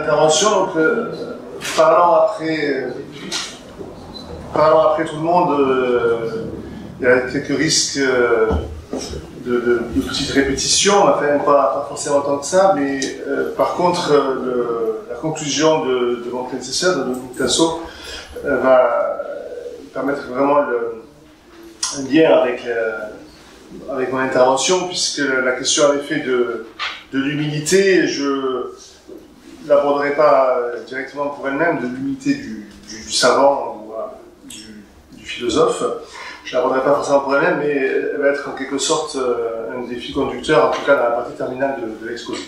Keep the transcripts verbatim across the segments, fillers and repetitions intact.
intervention. Donc, euh, parlant après, euh, parlant après tout le monde, euh, il y a quelques risques euh, de, de, de petites répétitions, enfin pas, pas forcément tant que ça, mais euh, par contre, euh, le, la conclusion de, de mon prédécesseur, de Dominique Tasso, euh, va permettre vraiment le, un lien avec, euh, avec mon intervention, puisque la question en effet de, de l'humilité, je ne l'aborderai pas directement pour elle-même, de l'humilité du, du, du savant ou euh, du, du philosophe. Je ne l'aborderai pas forcément pour elle-même, mais elle va être en quelque sorte euh, un défi conducteur, en tout cas dans la partie terminale de, de l'exposé.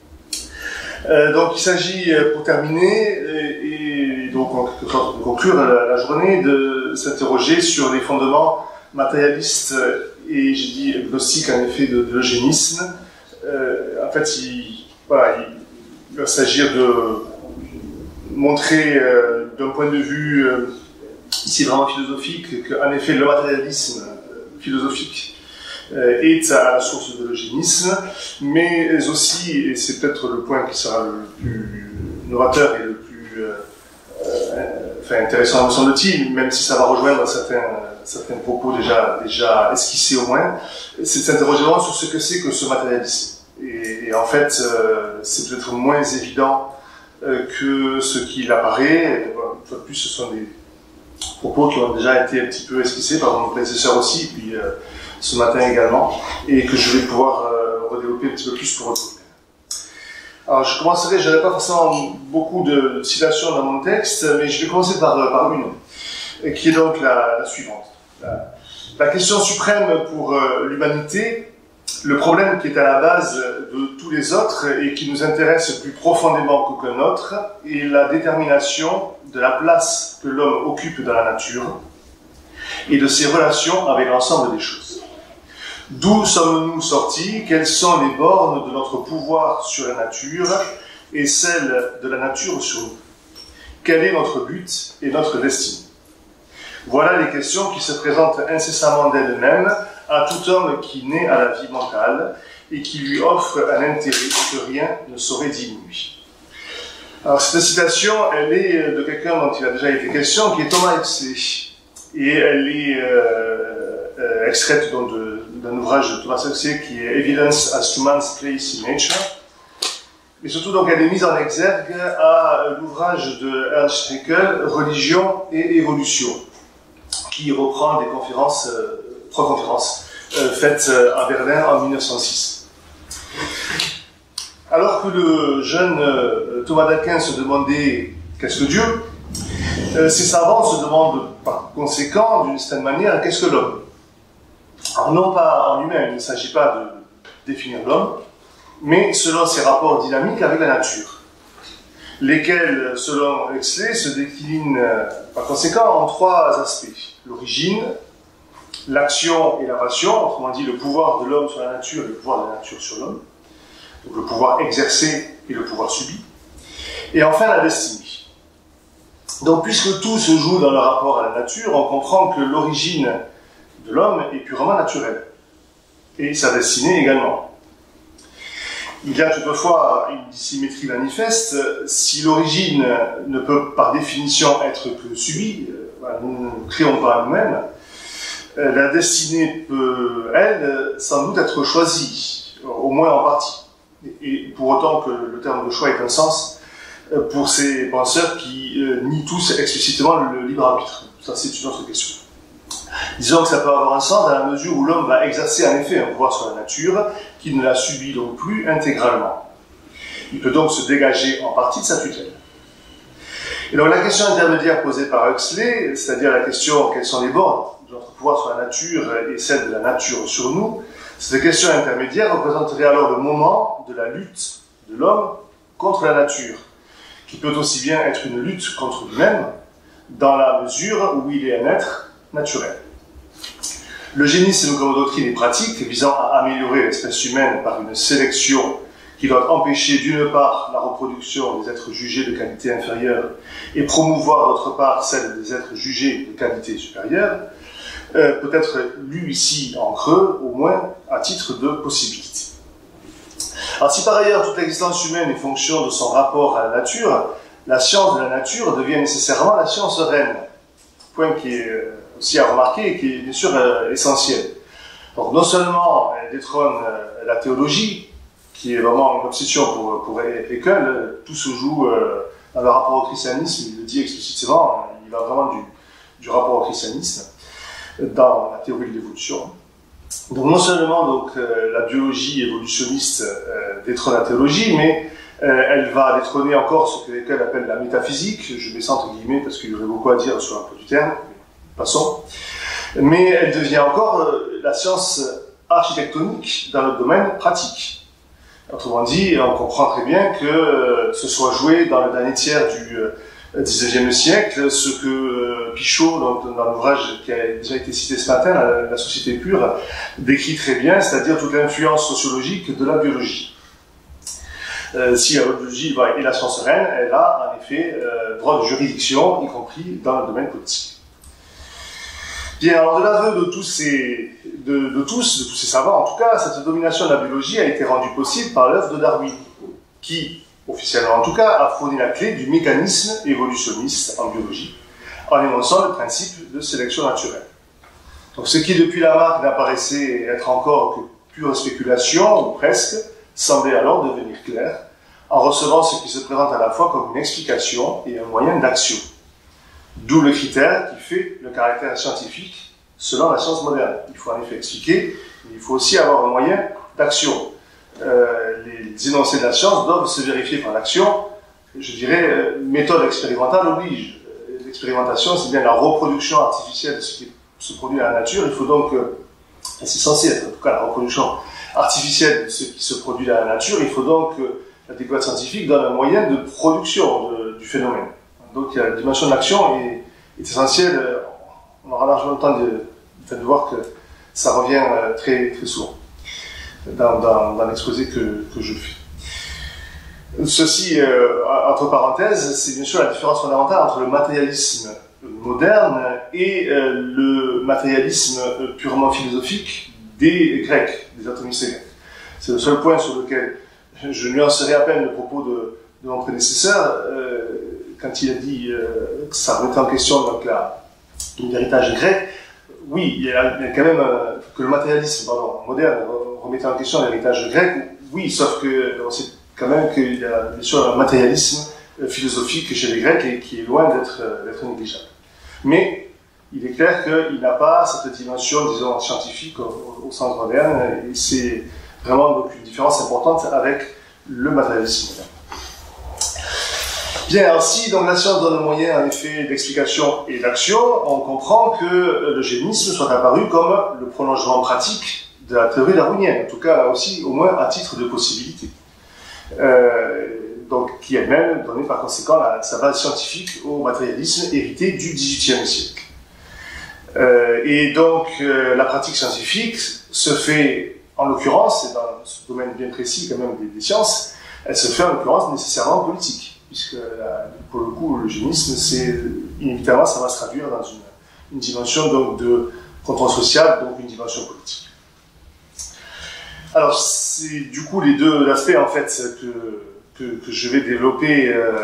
Euh, donc il s'agit, pour terminer, et, et donc en quelque sorte de conclure la, la journée, de s'interroger sur les fondements matérialistes et, j'ai dit, gnostiques en effet de, de l'eugénisme. Euh, en fait, il, voilà, il va s'agir de montrer euh, d'un point de vue euh, ici vraiment philosophique qu'en effet le matérialisme philosophique euh, est à la source de l'eugénisme, mais aussi, et c'est peut-être le point qui sera le plus novateur et le plus euh, euh, enfin, intéressant me semble-t-il, même si ça va rejoindre certains, certains propos déjà, déjà esquissés au moins, c'est de s'interroger vraiment sur ce que c'est que ce matérialisme. Et, et en fait, euh, c'est peut-être moins évident euh, que ce qu'il apparaît. Bon, une fois de plus, ce sont des propos qui ont déjà été un petit peu esquissés par mon prédécesseur aussi, puis euh, ce matin également, et que je vais pouvoir euh, redévelopper un petit peu plus pour retrouver. Alors je commencerai, je n'aurai pas forcément beaucoup de, de citations dans mon texte, mais je vais commencer par, par une, qui est donc la, la suivante. La, la question suprême pour euh, l'humanité, le problème qui est à la base de tous les autres et qui nous intéresse plus profondément qu'aucun autre, est la détermination de la place que l'homme occupe dans la nature et de ses relations avec l'ensemble des choses. D'où sommes-nous sortis? Quelles sont les bornes de notre pouvoir sur la nature et celles de la nature sur nous? Quel est notre but et notre destinée? Voilà les questions qui se présentent incessamment d'elles-mêmes à tout homme qui naît à la vie mentale et qui lui offre un intérêt que rien ne saurait diminuer. Alors cette citation, elle est de quelqu'un dont il a déjà été question, qui est Thomas Huxley. Et elle est euh, euh, extraite donc de d'un ouvrage de Thomas Huxley qui est Evidence as to Man's Place in Nature. Mais surtout, donc, elle est mise en exergue à l'ouvrage de Ernst Haeckel, Religion et Évolution, qui reprend des conférences, euh, trois conférences, euh, faites à Berlin en mille neuf cent six. Alors que le jeune euh, Thomas d'Aquin se demandait « qu'est-ce que Dieu ?», euh, ces savants se demandent par conséquent, d'une certaine manière, « qu'est-ce que l'homme ?» Alors non pas en lui-même, il ne s'agit pas de définir l'homme, mais selon ses rapports dynamiques avec la nature, lesquels, selon Huxley, se déclinent par conséquent en trois aspects. L'origine, l'action et la passion, autrement dit le pouvoir de l'homme sur la nature et le pouvoir de la nature sur l'homme, donc le pouvoir exercé et le pouvoir subi, et enfin la destinée. Donc puisque tout se joue dans le rapport à la nature, on comprend que l'origine de l'homme est purement naturelle, et sa destinée également. Il y a toutefois une dissymétrie manifeste. Si l'origine ne peut par définition être que subie, nous ne créons pas nous-mêmes, la destinée peut, elle, sans doute être choisie, au moins en partie. Et pour autant que le terme de choix ait un sens pour ces penseurs qui nient tous explicitement le libre arbitre. Ça, c'est une autre question. Disons que ça peut avoir un sens dans la mesure où l'homme va exercer en effet un pouvoir sur la nature qui ne la subit donc plus intégralement. Il peut donc se dégager en partie de sa tutelle. Et donc la question intermédiaire posée par Huxley, c'est-à-dire la question quelles sont les bornes de notre pouvoir sur la nature et celle de la nature sur nous, cette question intermédiaire représenterait alors le moment de la lutte de l'homme contre la nature, qui peut aussi bien être une lutte contre lui-même, dans la mesure où il est un être naturel. L'eugénisme comme doctrine et pratique visant à améliorer l'espèce humaine par une sélection qui doit empêcher d'une part la reproduction des êtres jugés de qualité inférieure et promouvoir d'autre part celle des êtres jugés de qualité supérieure, euh, peut être lu ici en creux, au moins à titre de possibilité. Alors si par ailleurs toute l'existence humaine est fonction de son rapport à la nature, la science de la nature devient nécessairement la science reine. Point qui est aussi à remarquer et qui est bien sûr essentiel. Donc non seulement elle détrône la théologie, qui est vraiment une obsession pour, pour Haeckel, tout se joue dans le rapport au christianisme, il le dit explicitement, il va vraiment du, du rapport au christianisme dans la théorie de l'évolution. Donc non seulement donc, euh, la biologie évolutionniste euh, détrône la théologie, mais euh, elle va détrôner encore ce que Haeckel appelle la métaphysique, je mets ça entre guillemets parce qu'il y aurait beaucoup à dire sur un peu du terme, mais passons. Mais elle devient encore euh, la science architectonique dans le domaine pratique. Autrement dit, on comprend très bien que euh, ce soit joué dans le dernier tiers du euh, dix-neuvième siècle, ce que euh, Pichot, donc, dans l'ouvrage qui a déjà été cité ce matin, la, la société pure, décrit très bien, c'est-à-dire toute l'influence sociologique de la biologie. Euh, si la biologie bah, est la science reine, elle a en effet euh, droit de juridiction, y compris dans le domaine politique. Bien, alors de l'aveu de tous ces, de, de tous, de tous ces savants, en tout cas, cette domination de la biologie a été rendue possible par l'œuvre de Darwin, qui, officiellement en tout cas, a fourni la clé du mécanisme évolutionniste en biologie, en énonçant le principe de sélection naturelle. Donc ce qui, depuis Lamarck, n'apparaissait être encore que pure spéculation, ou presque, semblait alors devenir clair, en recevant ce qui se présente à la fois comme une explication et un moyen d'action. D'où le critère qui fait le caractère scientifique selon la science moderne. Il faut en effet expliquer, mais il faut aussi avoir un moyen d'action. Euh, les énoncés de la science doivent se vérifier par l'action. Je dirais, euh, méthode expérimentale oblige. L'expérimentation, c'est bien la reproduction artificielle de ce qui se produit dans la nature. Il faut donc, euh, c'est censé être en tout cas la reproduction artificielle de ce qui se produit dans la nature. Il faut donc que euh, la découverte scientifique donne un moyen de production de, du phénomène. Donc la dimension de l'action est, est essentielle. On aura largement le temps de, de voir que ça revient euh, très, très souvent dans, dans, dans l'exposé que, que je fais. Ceci, euh, entre parenthèses, c'est bien sûr la différence fondamentale entre le matérialisme moderne et euh, le matérialisme purement philosophique des Grecs, des atomistes grecs. C'est le seul point sur lequel je nuancerai à peine le propos de, de mon prédécesseur, euh, quand il a dit euh, que ça remettait en question donc, l'héritage grec. Oui, il y a, il y a quand même euh, que le matérialisme pardon, moderne remettait en question l'héritage grec. Oui, sauf que on sait quand même qu'il y a bien sûr un matérialisme euh, philosophique chez les Grecs et qui est loin d'être euh, négligeable. Mais il est clair qu'il n'a pas cette dimension, disons, scientifique au, au sens moderne, et c'est vraiment donc, une différence importante avec le matérialisme moderne. Bien, ainsi, donc la science donne un moyen, en effet, d'explication et d'action. On comprend que l'eugénisme soit apparu comme le prolongement pratique de la théorie darwinienne, en tout cas, là aussi, au moins à titre de possibilité. Euh, donc, qui elle-même donnait par conséquent la, sa base scientifique au matérialisme hérité du dix-huitième siècle. Euh, et donc, euh, la pratique scientifique se fait, en l'occurrence, et dans ce domaine bien précis quand même des, des sciences, elle se fait en l'occurrence nécessairement politique. Puisque la, pour le coup, l'eugénisme, c'est inévitablement, ça va se traduire dans une, une dimension donc, de contrôle social, donc une dimension politique. Alors, c'est du coup les deux aspects en fait que, que, que je vais développer euh,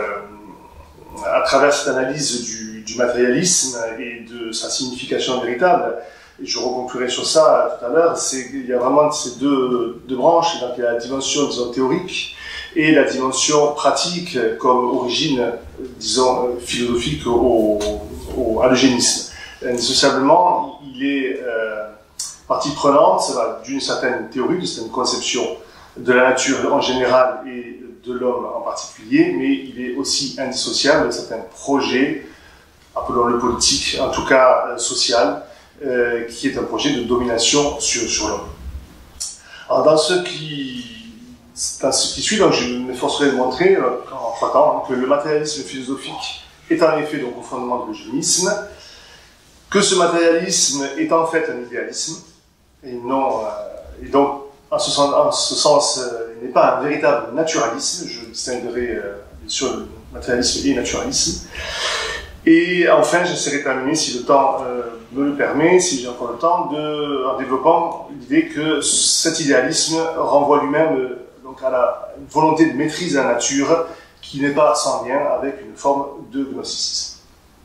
à travers cette analyse du, du matérialisme et de sa signification véritable. Et je reconclurai sur ça tout à l'heure. C'est qu'il y a vraiment ces deux, deux branches. Donc, il y a la dimension, disons, théorique et la dimension pratique comme origine, disons, philosophique au, au, à l'eugénisme. Indissociablement, il est euh, partie prenante d'une certaine théorie, d'une certaine conception de la nature en général et de l'homme en particulier, mais il est aussi indissociable de certains projets, appelons-le politique, en tout cas euh, social, euh, qui est un projet de domination sur, sur l'homme. Alors dans ce qui Dans ce qui suit, donc, je m'efforcerai de montrer, euh, en trois temps, que le matérialisme philosophique est en effet donc, au fondement de l'eugénisme, que ce matérialisme est en fait un idéalisme, et, non, euh, et donc, en ce sens, en ce sens euh, il n'est pas un véritable naturalisme, je distinguerai euh, bien sûr le matérialisme et le naturalisme. Et enfin, j'essaierai de terminer, si le temps euh, me le permet, si j'ai encore le temps, de, en développant l'idée que cet idéalisme renvoie lui-même euh, donc donc à la volonté de maîtrise de la nature qui n'est pas sans lien avec une forme de gnosticisme.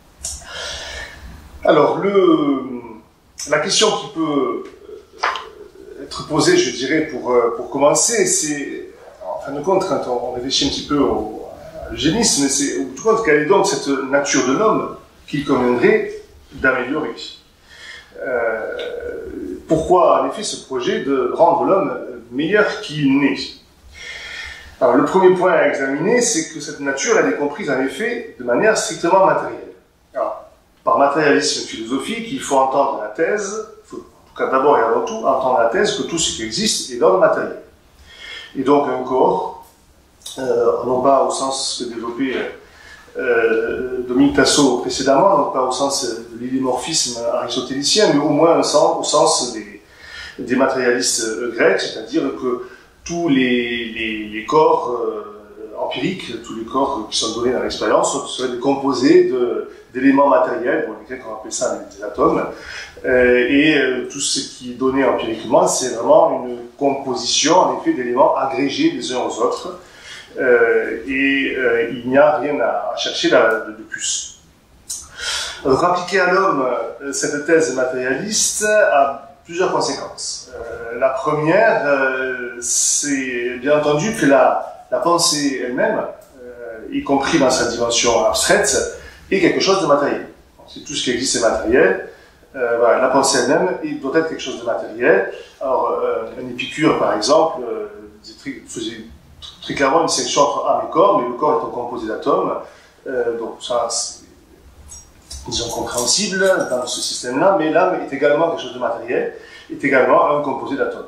Alors, le, la question qui peut être posée, je dirais, pour, pour commencer, c'est, en fin de compte, quand on réfléchit un petit peu au, à l'eugénisme, c'est au tout compte, quelle est donc cette nature de l'homme qu'il conviendrait d'améliorer. Euh, pourquoi, en effet, ce projet de rendre l'homme meilleur qu'il n'est? Alors, le premier point à examiner, c'est que cette nature, elle est comprise, en effet, de manière strictement matérielle. Alors, par matérialisme philosophique, il faut entendre la thèse, il faut, en tout cas d'abord et avant tout, entendre la thèse que tout ce qui existe est d'ordre matériel. Et donc, un corps, euh, non pas au sens que développait euh, Dominique Tasso précédemment, non pas au sens de l'idémorphisme aristotélicien, mais au moins au sens, au sens des, des matérialistes grecs, c'est-à-dire que tous les, les, les corps euh, empiriques, tous les corps qui sont donnés dans l'expérience seraient des composés d'éléments matériels, bon, lesquels on appelle ça des, des atomes, euh, et euh, tout ce qui est donné empiriquement, c'est vraiment une composition, en effet, d'éléments agrégés les uns aux autres, euh, et euh, il n'y a rien à, à chercher là, de, de plus. Donc, appliquer à l'homme euh, cette thèse matérialiste a plusieurs conséquences. Euh, la première, euh, c'est bien entendu que la, la pensée elle-même, euh, y compris dans sa dimension abstraite, est quelque chose de matériel. C'est tout ce qui existe est matériel. Euh, voilà, la pensée elle-même doit être quelque chose de matériel. Alors, euh, un Épicure, par exemple, euh, faisait très clairement une distinction entre âme et corps, mais le corps étant composé d'atomes, euh, donc ça, disons, compréhensible dans ce système-là, mais l'âme est également quelque chose de matériel, est également un composé d'atomes.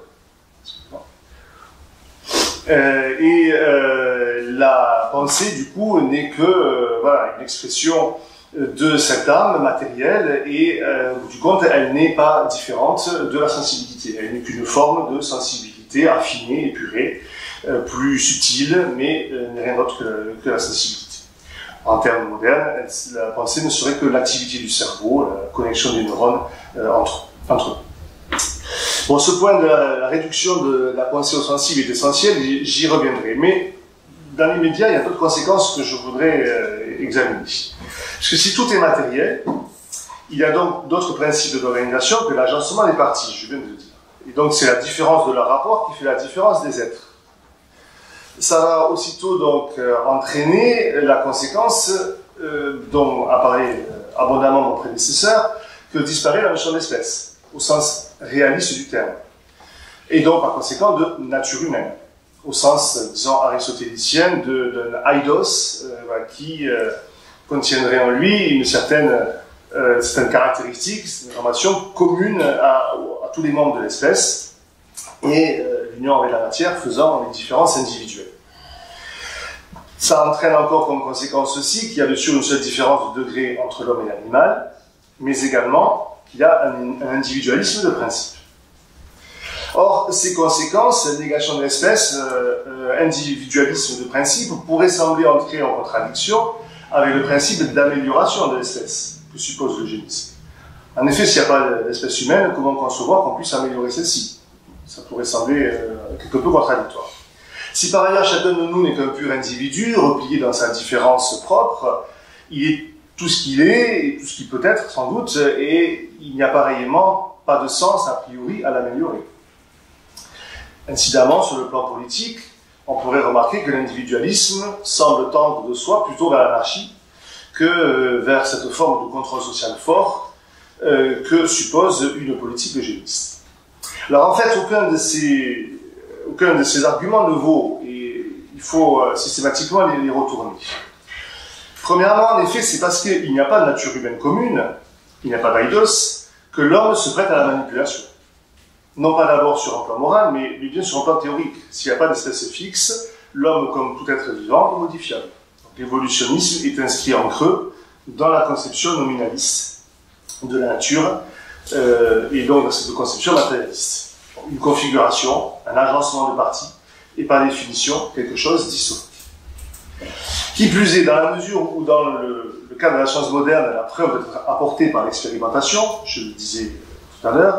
Euh, et euh, la pensée, du coup, n'est que euh, voilà, une expression de cette âme matérielle, et euh, au bout du compte, elle n'est pas différente de la sensibilité. Elle n'est qu'une forme de sensibilité affinée, épurée, euh, plus subtile, mais euh, n'est rien d'autre que, que la sensibilité. En termes modernes, la pensée ne serait que l'activité du cerveau, la connexion des neurones euh, entre, entre eux. Bon, ce point de la, la réduction de la pensée au sensible est essentiel, j'y reviendrai. Mais dans l'immédiat, il y a d'autres conséquences que je voudrais euh, examiner. Parce que si tout est matériel, il y a donc d'autres principes d'organisation que l'agencement des parties, je viens de le dire. Et donc c'est la différence de leur rapport qui fait la différence des êtres. Ça va aussitôt donc euh, entraîner la conséquence euh, dont a parlé euh, abondamment mon prédécesseur, que disparaît la notion d'espèce, au sens réaliste du terme. Et donc par conséquent de nature humaine, au sens, disons, aristotélicien d'un eidos euh, qui euh, contiendrait en lui une certaine, euh, certaine caractéristique, une information commune à, à tous les membres de l'espèce, et euh, l'union avec la matière faisant les différences individuelles. Ça entraîne encore comme conséquence aussi qu'il y a bien sûr une seule différence de degré entre l'homme et l'animal, mais également qu'il y a un, un individualisme de principe. Or, ces conséquences, négation de l'espèce, euh, euh, individualisme de principe, pourraient sembler entrer en contradiction avec le principe d'amélioration de l'espèce que suppose l'eugénisme. En effet, s'il n'y a pas d'espèce humaine, comment concevoir qu'on puisse améliorer celle-ci? Ça pourrait sembler euh, quelque peu contradictoire. Si par ailleurs chacun de nous n'est qu'un pur individu, replié dans sa différence propre, il est tout ce qu'il est, et tout ce qu'il peut être sans doute, et il n'y a pareillement pas de sens a priori à l'améliorer. Incidemment, sur le plan politique, on pourrait remarquer que l'individualisme semble tendre de soi plutôt vers l'anarchie que euh, vers cette forme de contrôle social fort euh, que suppose une politique eugéniste. Alors en fait, aucun de ces, aucun de ces arguments ne vaut, et il faut euh, systématiquement les, les retourner. Premièrement, en effet, c'est parce qu'il n'y a pas de nature humaine commune, il n'y a pas d'eidos, que l'homme se prête à la manipulation. Non pas d'abord sur un plan moral, mais bien sur un plan théorique. S'il n'y a pas d'espèce fixe, l'homme, comme tout être vivant, est modifiable. L'évolutionnisme est inscrit en creux dans la conception nominaliste de la nature, euh, et donc dans cette conception matérialiste. Une configuration, un agencement de parties, et par définition, quelque chose d'historique. Qui plus est, dans la mesure où dans le, le cas de la science moderne, la preuve peut être apportée par l'expérimentation, je le disais tout à l'heure,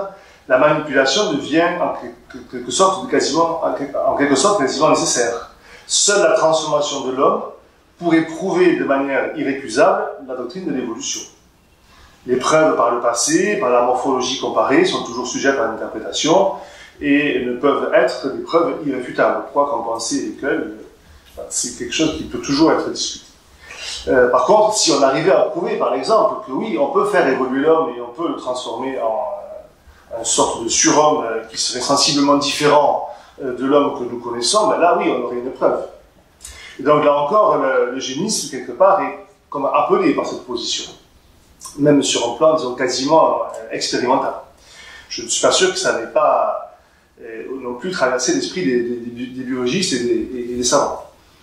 la manipulation devient en quelque sorte, quasiment, en quelque sorte quasiment nécessaire. Seule la transformation de l'homme pourrait prouver de manière irrécusable la doctrine de l'évolution. Les preuves par le passé, par la morphologie comparée, sont toujours sujettes à l'interprétation et ne peuvent être des preuves irréfutables. Quoi qu'en penser lesquelles, c'est quelque chose qui peut toujours être discuté. Euh, par contre, si on arrivait à prouver, par exemple, que oui, on peut faire évoluer l'homme et on peut le transformer en euh, une sorte de surhomme euh, qui serait sensiblement différent euh, de l'homme que nous connaissons, ben là, oui, on aurait une preuve. Et donc là encore, le, le génisme, quelque part, est comme appelé par cette position, même sur un plan, disons, quasiment euh, expérimental. Je ne suis pas sûr que ça n'ait pas euh, non plus traversé l'esprit des, des, des biologistes et des, et des savants.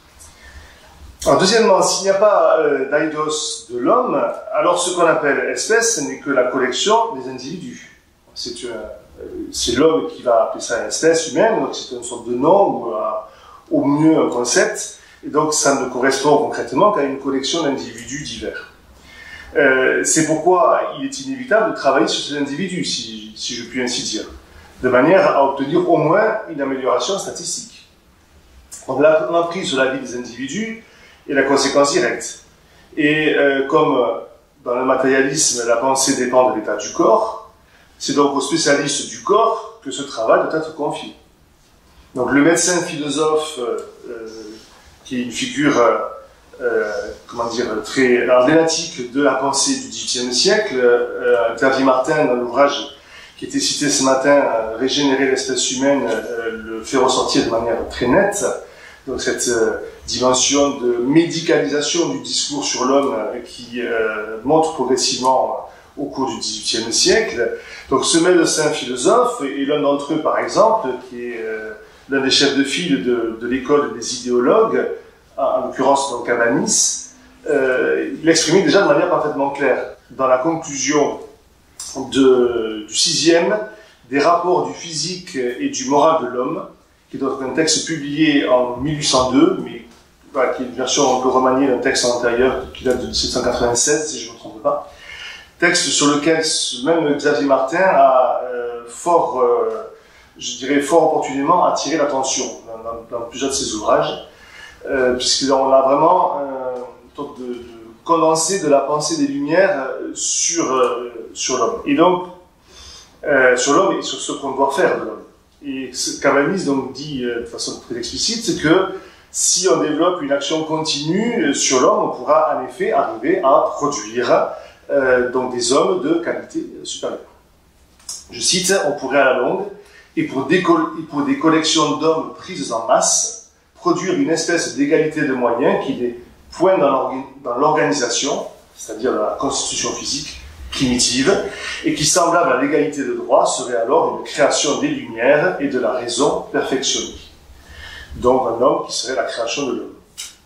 Alors, deuxièmement, s'il n'y a pas euh, d'eidos de l'homme, alors ce qu'on appelle espèce n'est que la collection des individus. C'est euh, l'homme qui va appeler ça une espèce humaine, donc c'est une sorte de nom, ou euh, au mieux un concept, et donc ça ne correspond concrètement qu'à une collection d'individus divers. Euh, c'est pourquoi il est inévitable de travailler sur ces individus, si, si je puis ainsi dire, de manière à obtenir au moins une amélioration statistique. Donc là, on a pris sur la vie des individus, et la conséquence directe. Et euh, comme dans le matérialisme, la pensée dépend de l'état du corps, c'est donc aux spécialistes du corps que ce travail doit être confié. Donc le médecin philosophe, euh, euh, qui est une figure, euh, comment dire, très emblématique de la pensée du dix-huitième siècle, euh, Xavier Martin, dans l'ouvrage qui était cité ce matin, euh, Régénérer l'espèce humaine, euh, le fait ressortir de manière très nette. Donc cette euh, dimension de médicalisation du discours sur l'homme euh, qui euh, monte progressivement euh, au cours du dix-huitième siècle. Donc ce médecin philosophe, et l'un d'entre eux par exemple, qui est euh, l'un des chefs de file de, de l'école des idéologues, en l'occurrence donc Cabanis, euh, il exprimait déjà de manière parfaitement claire dans la conclusion de, du sixième des rapports du physique et du moral de l'homme, qui est donc un texte publié en mille huit cent deux, mais voilà, qui est une version un peu remaniée d'un texte antérieur qui date de mille sept cent quatre-vingt-seize, si je ne me trompe pas. Texte sur lequel même Xavier Martin a euh, fort, euh, je dirais fort opportunément attiré l'attention dans, dans, dans plusieurs de ses ouvrages, euh, puisqu'on a vraiment euh, une sorte de, de condensé de la pensée des Lumières sur, euh, sur l'homme. Et donc, euh, sur l'homme et sur ce qu'on doit faire de l'homme. Et ce qu'Abanis donc dit euh, de façon très explicite, c'est que si on développe une action continue sur l'homme, on pourra en effet arriver à produire euh, donc des hommes de qualité supérieure. Je cite, on pourrait à la longue, et pour des, et pour des collections d'hommes prises en masse, produire une espèce d'égalité de moyens qui les pointe dans l'organisation, c'est-à-dire dans la constitution physique, primitive, et qui, semblable à l'égalité de droit, serait alors une création des Lumières et de la raison perfectionnée. Donc un homme qui serait la création de l'homme.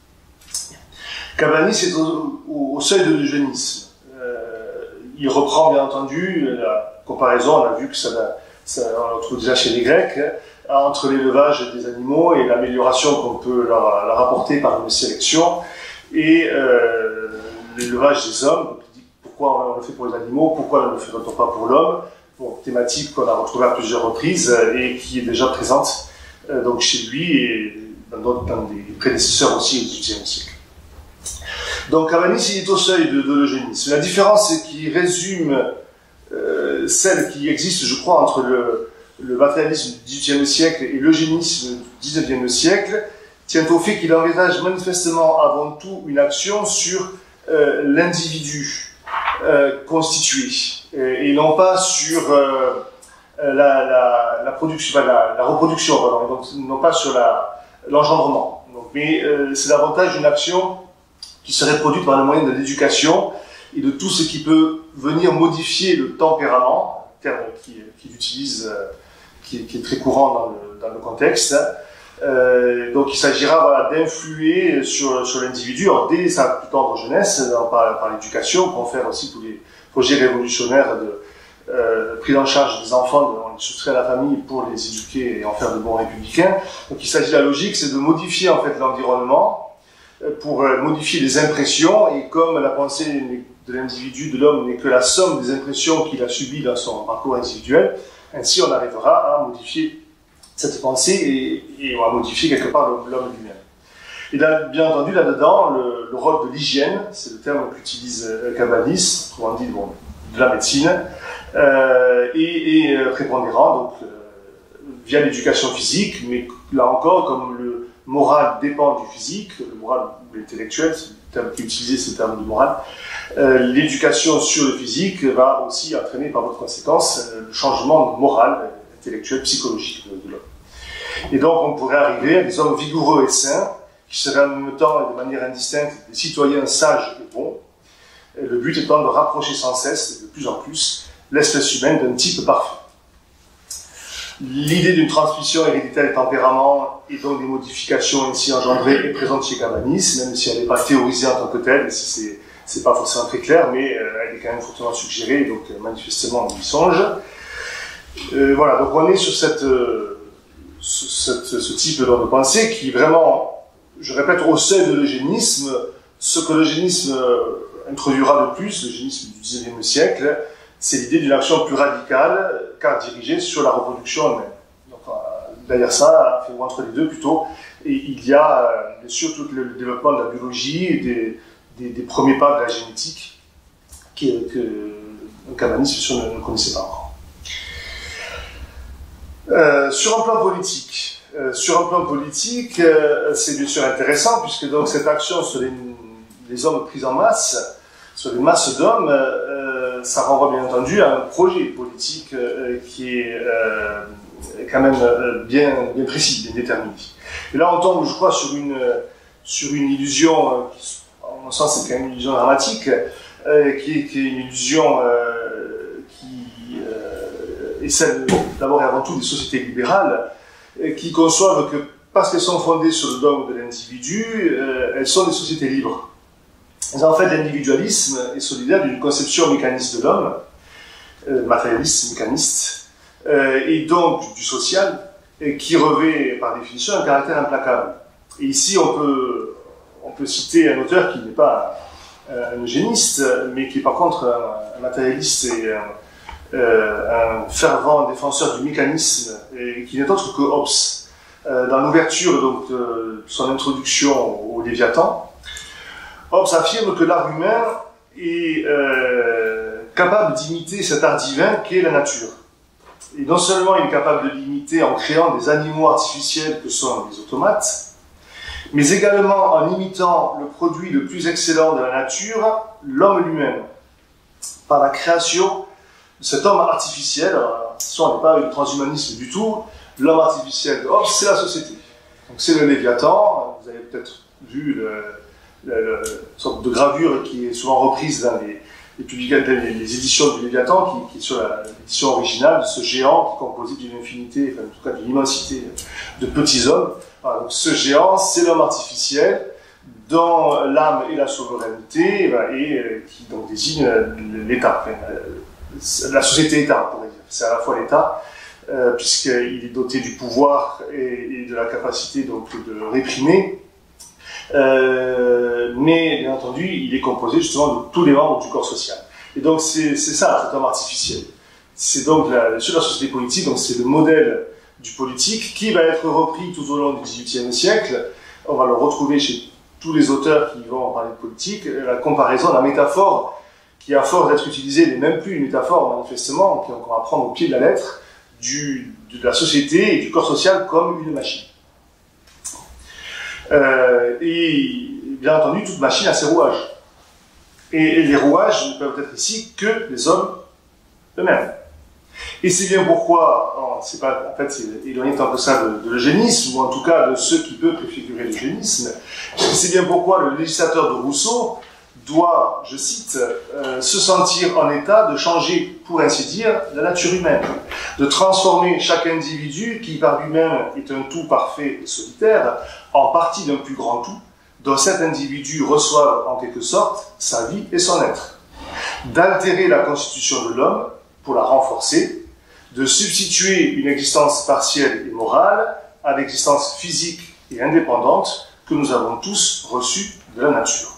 Cabanis est au, au, au seuil de l'eugénisme. Euh, il reprend bien entendu la comparaison, on a vu que ça, ça on le trouve déjà chez les Grecs, hein, entre l'élevage des animaux et l'amélioration qu'on peut leur, leur apporter par une sélection, et euh, l'élevage des hommes. Pourquoi on le fait pour les animaux, pourquoi ne le fait-on pas pour l'homme? Bon, thématique qu'on a retrouvée à plusieurs reprises et qui est déjà présente euh, donc chez lui et dans, dans des prédécesseurs aussi du dix-huitième siècle. Donc Cabanis il est au seuil de, de l'eugénisme. La différence c'est qu'il résume euh, celle qui existe, je crois, entre le, le matérialisme du dix-huitième siècle et l'eugénisme du dix-neuvième siècle, tient au fait qu'il envisage manifestement avant tout une action sur euh, l'individu Euh, constitué, et, et non pas sur euh, la, la, la, production, enfin, la, la reproduction, pardon, donc non pas sur l'engendrement. La, mais euh, c'est davantage une action qui serait produite par le moyen de l'éducation et de tout ce qui peut venir modifier le tempérament, terme qu'il qui utilise, euh, qui, qui est très courant dans le, dans le contexte. Euh, donc il s'agira voilà, d'influer sur, sur l'individu dès sa plus tendre jeunesse par, par l'éducation, qu'on fait aussi tous les projets révolutionnaires de euh, prise en charge des enfants, de, on les soustrait à la famille pour les éduquer et en faire de bons républicains. Donc il s'agit, la logique, c'est de modifier en fait l'environnement pour euh, modifier les impressions, et comme la pensée de l'individu, de l'homme, n'est que la somme des impressions qu'il a subies dans son parcours individuel, Ainsi, on arrivera à modifier cette pensée et, et à modifier quelque part l'homme lui-même. Et là, bien entendu, là-dedans, le, le rôle de l'hygiène, c'est le terme qu'utilise Cabanis, autrement dit, bon, de la médecine, euh, et, et prépondérant, donc, euh, via l'éducation physique, mais là encore, comme le moral dépend du physique, le moral ou l'intellectuel, c'est le terme qui est utilisé, c'est le terme du moral, euh, l'éducation sur le physique va aussi entraîner par votre conséquence euh, le changement moral, intellectuel, psychologique de, de l'homme. Et donc, on pourrait arriver à des hommes vigoureux et sains, qui seraient en même temps et de manière indistincte des citoyens sages et bons, et le but étant de rapprocher sans cesse, et de plus en plus, l'espèce humaine d'un type parfait. L'idée d'une transmission héréditaire des tempéraments et donc des modifications ainsi engendrées est présente chez Cabanis, même si elle n'est pas théorisée en tant que telle, si c'est pas forcément très clair, mais euh, elle est quand même fortement suggérée, donc euh, manifestement on y songe. Euh, voilà, donc on est sur cette, euh, ce, cette, ce type de pensée qui vraiment, je répète, au seuil de l'eugénisme, ce que l'eugénisme euh, introduira de plus, l'eugénisme du dix-neuvième siècle, c'est l'idée d'une action plus radicale, car dirigée sur la reproduction humaine. Donc, euh, derrière ça, ou entre les deux plutôt, et il y a euh, bien sûr tout le développement de la biologie et des, des, des premiers pas de la génétique qui, que le Cabanis, bien sûr, ne, ne connaissait pas encore. Euh, sur un plan politique, euh, sur un plan politique, euh, c'est bien sûr intéressant puisque donc cette action sur les, les hommes pris en masse, sur les masses d'hommes, euh, ça renvoie bien entendu à un projet politique euh, qui est euh, quand même euh, bien, bien précis, bien déterminé. Et là, on tombe, je crois, sur une, sur une illusion, euh, qui, en mon sens, c'est quand même une illusion dramatique, euh, qui, est, qui est une illusion euh, qui euh, est celle, d'abord et avant tout, des sociétés libérales, euh, qui conçoivent que, parce qu'elles sont fondées sur le dogme de l'individu, euh, elles sont des sociétés libres. En fait, l'individualisme est solidaire d'une conception mécaniste de l'homme, euh, matérialiste, mécaniste, euh, et donc du social, et qui revêt par définition un caractère implacable. Et ici, on peut, on peut citer un auteur qui n'est pas un, un eugéniste, mais qui est par contre un, un matérialiste et un, euh, un fervent défenseur du mécanisme, et qui n'est autre que Hobbes. Euh, dans l'ouverture donc de son introduction au Léviathan, Hobbes affirme que l'art humain est euh, capable d'imiter cet art divin qu'est la nature. Et non seulement il est capable de l'imiter en créant des animaux artificiels que sont les automates, mais également en imitant le produit le plus excellent de la nature, l'homme lui-même, par la création de cet homme artificiel. Alors, ce n'est pas le transhumanisme du tout, l'homme artificiel de Hobbes, c'est la société. Donc c'est le Léviathan, vous avez peut-être vu le une sorte de gravure qui est souvent reprise dans les, les, publications, les, les éditions du Léviathan, qui, qui est sur l'édition originale, de ce géant qui est composé d'une infinité, enfin, en tout cas d'une immensité de petits hommes. Voilà, donc ce géant, c'est l'homme artificiel, dont l'âme et la souveraineté, et, et qui donc désigne l'État, enfin, la société-État, on pourrait dire. C'est à la fois l'État, euh, puisqu'il est doté du pouvoir et, et de la capacité donc, de réprimer. Euh, mais bien entendu, il est composé justement de tous les membres du corps social. Et donc c'est ça, cet homme artificiel. C'est donc la, sur la société politique, donc c'est le modèle du politique qui va être repris tout au long du dix-huitième siècle. On va le retrouver chez tous les auteurs qui vont parler de politique. La comparaison, la métaphore, qui à force d'être utilisée n'est même plus une métaphore manifestement, qu'on va prendre au pied de la lettre, du, de la société et du corps social comme une machine. Euh, et bien entendu, toute machine a ses rouages. Et, et les rouages ne peuvent être ici que les hommes eux-mêmes. Et c'est bien pourquoi, c'est pas, en fait, c'est éloigné tant que ça de, de l'eugénisme, ou en tout cas de ceux qui peuvent préfigurer l'eugénisme, c'est bien pourquoi le législateur de Rousseau doit, je cite, euh, se sentir en état de changer, pour ainsi dire, la nature humaine, de transformer chaque individu, qui par lui-même est un tout parfait et solitaire, en partie d'un plus grand tout, dont cet individu reçoit en quelque sorte sa vie et son être, d'altérer la constitution de l'homme pour la renforcer, de substituer une existence partielle et morale à l'existence physique et indépendante que nous avons tous reçue de la nature.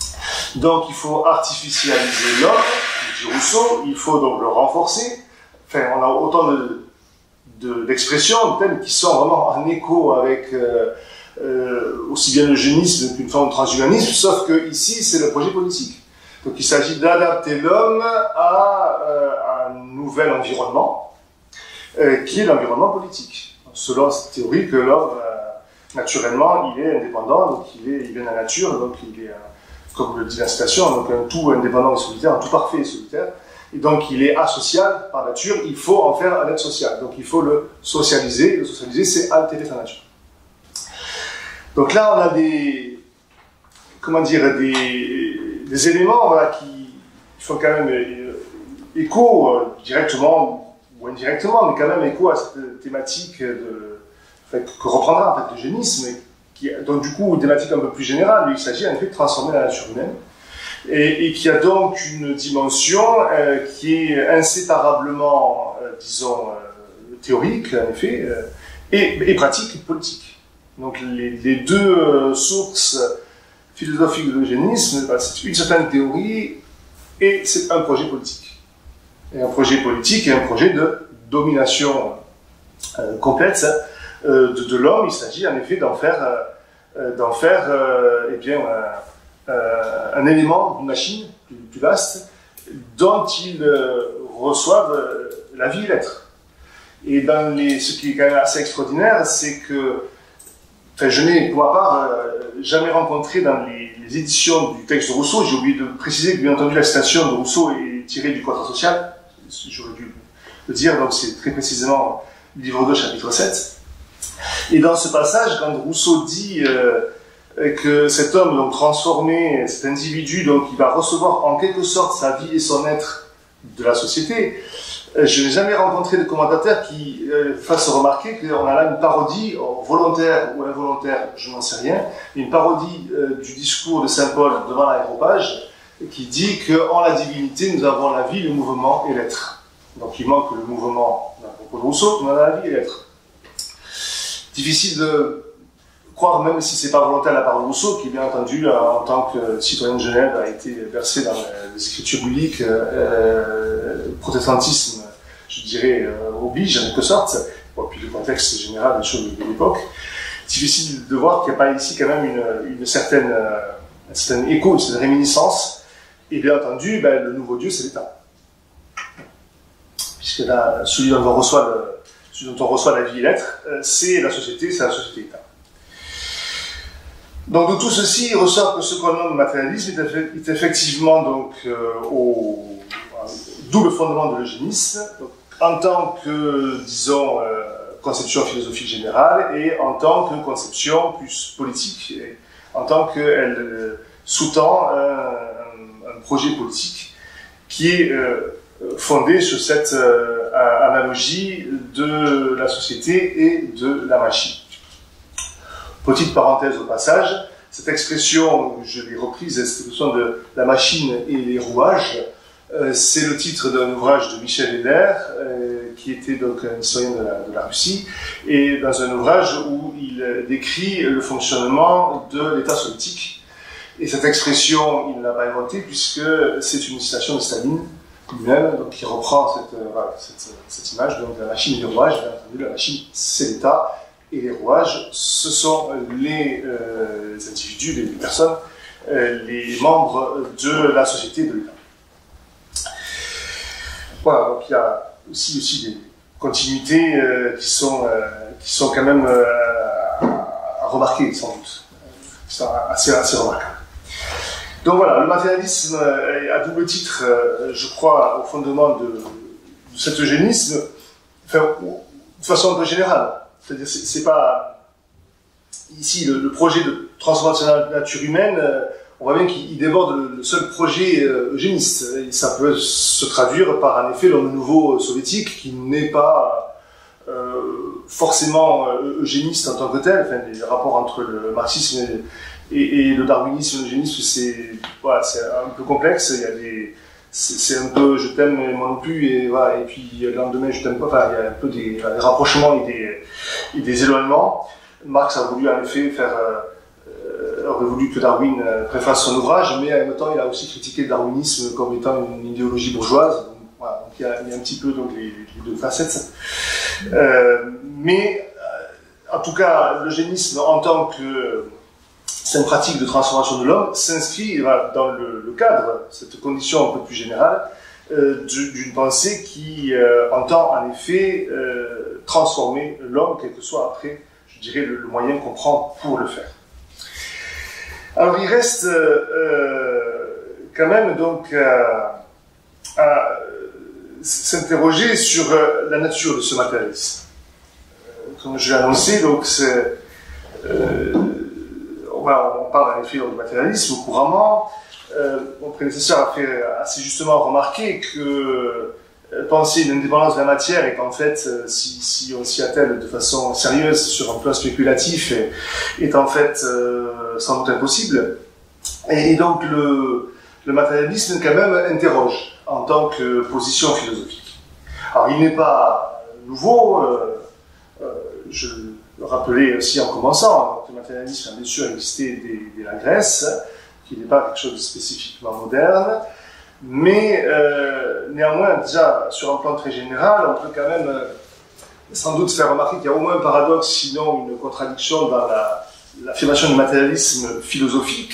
Donc il faut artificialiser l'homme, dit Rousseau, il faut donc le renforcer, enfin, on a autant de, de, d'expressions, de thèmes qui sont vraiment en écho avec euh, euh, aussi bien l'eugénisme qu'une forme de transhumanisme, sauf que ici, c'est le projet politique. Donc il s'agit d'adapter l'homme à, euh, à un nouvel environnement, euh, qui est l'environnement politique. Selon cette théorie que l'homme, euh, naturellement, il est indépendant, donc il, est, il vient de la nature, donc il est, euh, comme le dit la citation, donc un tout indépendant et solitaire, un tout parfait et solitaire, et donc il est asocial par nature, il faut en faire un être social, donc il faut le socialiser, le socialiser c'est altérer sa nature. Donc là on a des, comment dire, des, des éléments voilà, qui font quand même écho, euh, directement ou indirectement, mais quand même écho à cette thématique de, enfin, que reprendra en fait l'eugénisme, qui donc du coup une thématique un peu plus générale. Il s'agit en effet de transformer la nature humaine, et, et qui a donc une dimension euh, qui est inséparablement, euh, disons, euh, théorique en effet, euh, et, et pratique et politique. Donc les, les deux euh, sources philosophiques de l'eugénisme, bah, c'est une certaine théorie et c'est un projet politique. Et un projet politique est un projet de domination euh, complète euh, de, de l'homme. Il s'agit en effet d'en faire, euh, d'en faire euh, eh bien, euh, euh, un élément d'une machine plus, plus vaste dont ils euh, reçoivent euh, la vie et l'être. Et dans les, ce qui est quand même assez extraordinaire, c'est que enfin, je n'ai, pour ma part, euh, jamais rencontré dans les, les éditions du texte de Rousseau, j'ai oublié de préciser que, bien entendu, la citation de Rousseau est tirée du Contrat social, j'aurais dû le dire, donc c'est très précisément livre deux, chapitre sept. Et dans ce passage, quand Rousseau dit euh, que cet homme, donc transformé, cet individu, donc il va recevoir en quelque sorte sa vie et son être de la société, je n'ai jamais rencontré de commentateur qui euh, fasse remarquer qu'on a là une parodie, volontaire ou involontaire, je n'en sais rien, une parodie euh, du discours de saint Paul devant l'aréopage, qui dit qu'en la divinité, nous avons la vie, le mouvement et l'être. Donc il manque le mouvement d'un propos de Rousseau, mais on a la vie et l'être. Difficile de croire, même si ce n'est pas volontaire la part de Rousseau, qui bien entendu, en tant que citoyen de Genève, a été versé dans les écritures bibliques, euh, le protestantisme, je dirais, euh, oblige en quelque sorte, bon, puis le contexte général des choses de l'époque. Difficile de voir qu'il n'y a pas ici quand même une, une certaine, euh, un certain écho, une certaine réminiscence, et bien entendu, ben, le nouveau Dieu, c'est l'État. Puisque là, celui dont on reçoit, le, celui dont on reçoit la vie et l'être, euh, c'est la société, c'est la société-État. Donc de tout ceci, il ressort que ce qu'on nomme matérialisme est effectivement donc euh, au, au double fondement de l'eugénisme, en tant que, disons, euh, conception philosophique générale et en tant que conception plus politique, et en tant qu'elle euh, sous-tend un, un, un projet politique qui est euh, fondé sur cette euh, analogie de la société et de la machine. Petite parenthèse au passage, cette expression, je l'ai reprise, cette expression de la machine et les rouages, euh, c'est le titre d'un ouvrage de Michel Heller, euh, qui était donc un historien de la, de la Russie, et dans un ouvrage où il décrit le fonctionnement de l'État soviétique. Et cette expression, il ne l'a pas inventée, puisque c'est une citation de Staline lui-même, donc qui reprend cette, euh, voilà, cette, cette image donc, de la machine et des rouages. Bien entendu, la machine, c'est l'État. Et les rouages, ce sont les, euh, les individus, les, les personnes, euh, les membres de la société de l'État. Voilà, donc il y a aussi, aussi des continuités euh, qui, sont, euh, qui sont quand même euh, à remarquer, sans doute. Qui sont assez, assez remarquables. Donc voilà, le matérialisme est à double titre, euh, je crois, au fondement de, de cet eugénisme, enfin, de façon un peu générale. C'est-à-dire, c'est pas... Ici, le, le projet de transformation de la nature humaine, euh, on voit bien qu'il déborde le, le seul projet euh, eugéniste. Et ça peut se traduire par, en effet, l'homme nouveau soviétique, qui n'est pas euh, forcément euh, eugéniste en tant que tel. Enfin, les rapports entre le marxisme et, et, et le darwinisme et l'eugénisme, c'est voilà, c'est un peu complexe. Il y a des... C'est un peu je t'aime mais moi non plus, et, voilà, et puis le lendemain je t'aime pas, enfin, il y a un peu des, des rapprochements et des, et des éloignements. Marx a voulu en effet faire, euh, aurait voulu que Darwin préface son ouvrage, mais en même temps il a aussi critiqué le darwinisme comme étant une idéologie bourgeoise, Voilà, donc il y, a, il y a un petit peu donc, les, les deux facettes. Euh, mais, euh, en tout cas, l'eugénisme, en tant que c'est une pratique de transformation de l'homme, s'inscrit dans le, le cadre, cette condition un peu plus générale, euh, d'une pensée qui euh, entend en effet euh, transformer l'homme, quel que soit après, je dirais, le, le moyen qu'on prend pour le faire. Alors il reste euh, quand même donc à, à s'interroger sur la nature de ce matérialisme. Comme je l'ai annoncé, donc c'est... Euh, on parle en effet du matérialisme couramment. Euh, mon prédécesseur a fait assez justement remarquer que euh, penser une indépendance de la matière est en fait, euh, si, si on s'y attelle de façon sérieuse sur un plan spéculatif, est, est en fait euh, sans doute impossible. Et, et donc le, le matérialisme quand même interroge en tant que position philosophique. Alors il n'est pas nouveau, euh, euh, je le rappelais aussi en commençant, le matérialisme a bien sûr existé dès, dès la Grèce, qui n'est pas quelque chose de spécifiquement moderne, mais euh, néanmoins, déjà, sur un plan très général, on peut quand même euh, sans doute faire remarquer qu'il y a au moins un paradoxe, sinon une contradiction dans l'affirmation du matérialisme philosophique,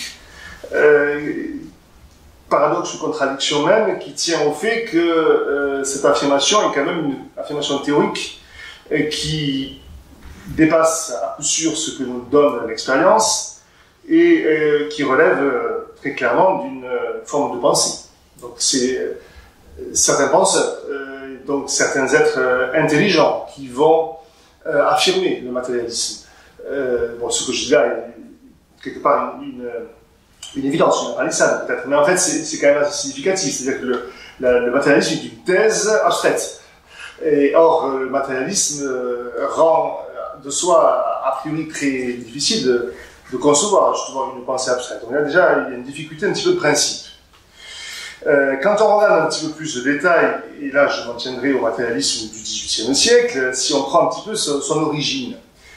euh, paradoxe ou contradiction même, qui tient au fait que euh, cette affirmation est quand même une affirmation théorique euh, qui dépasse à coup sûr ce que nous donne l'expérience et euh, qui relève euh, très clairement d'une euh, forme de pensée. Donc c'est euh, certains penseurs, euh, donc certains êtres euh, intelligents qui vont euh, affirmer le matérialisme. Euh, bon, ce que je dis là est quelque part une, une, une évidence, une palissade peut-être, mais en fait c'est quand même assez significatif, c'est-à-dire que le, la, le matérialisme est une thèse abstraite. Et or, le matérialisme euh, rend de soi, a priori, très difficile de, de concevoir justement une pensée abstraite. Donc là, déjà, il y a une difficulté un petit peu de principe. Euh, quand on regarde un petit peu plus de détails, et là, je m'en tiendrai au matérialisme du dix-huitième siècle, si on prend un petit peu son, son origine,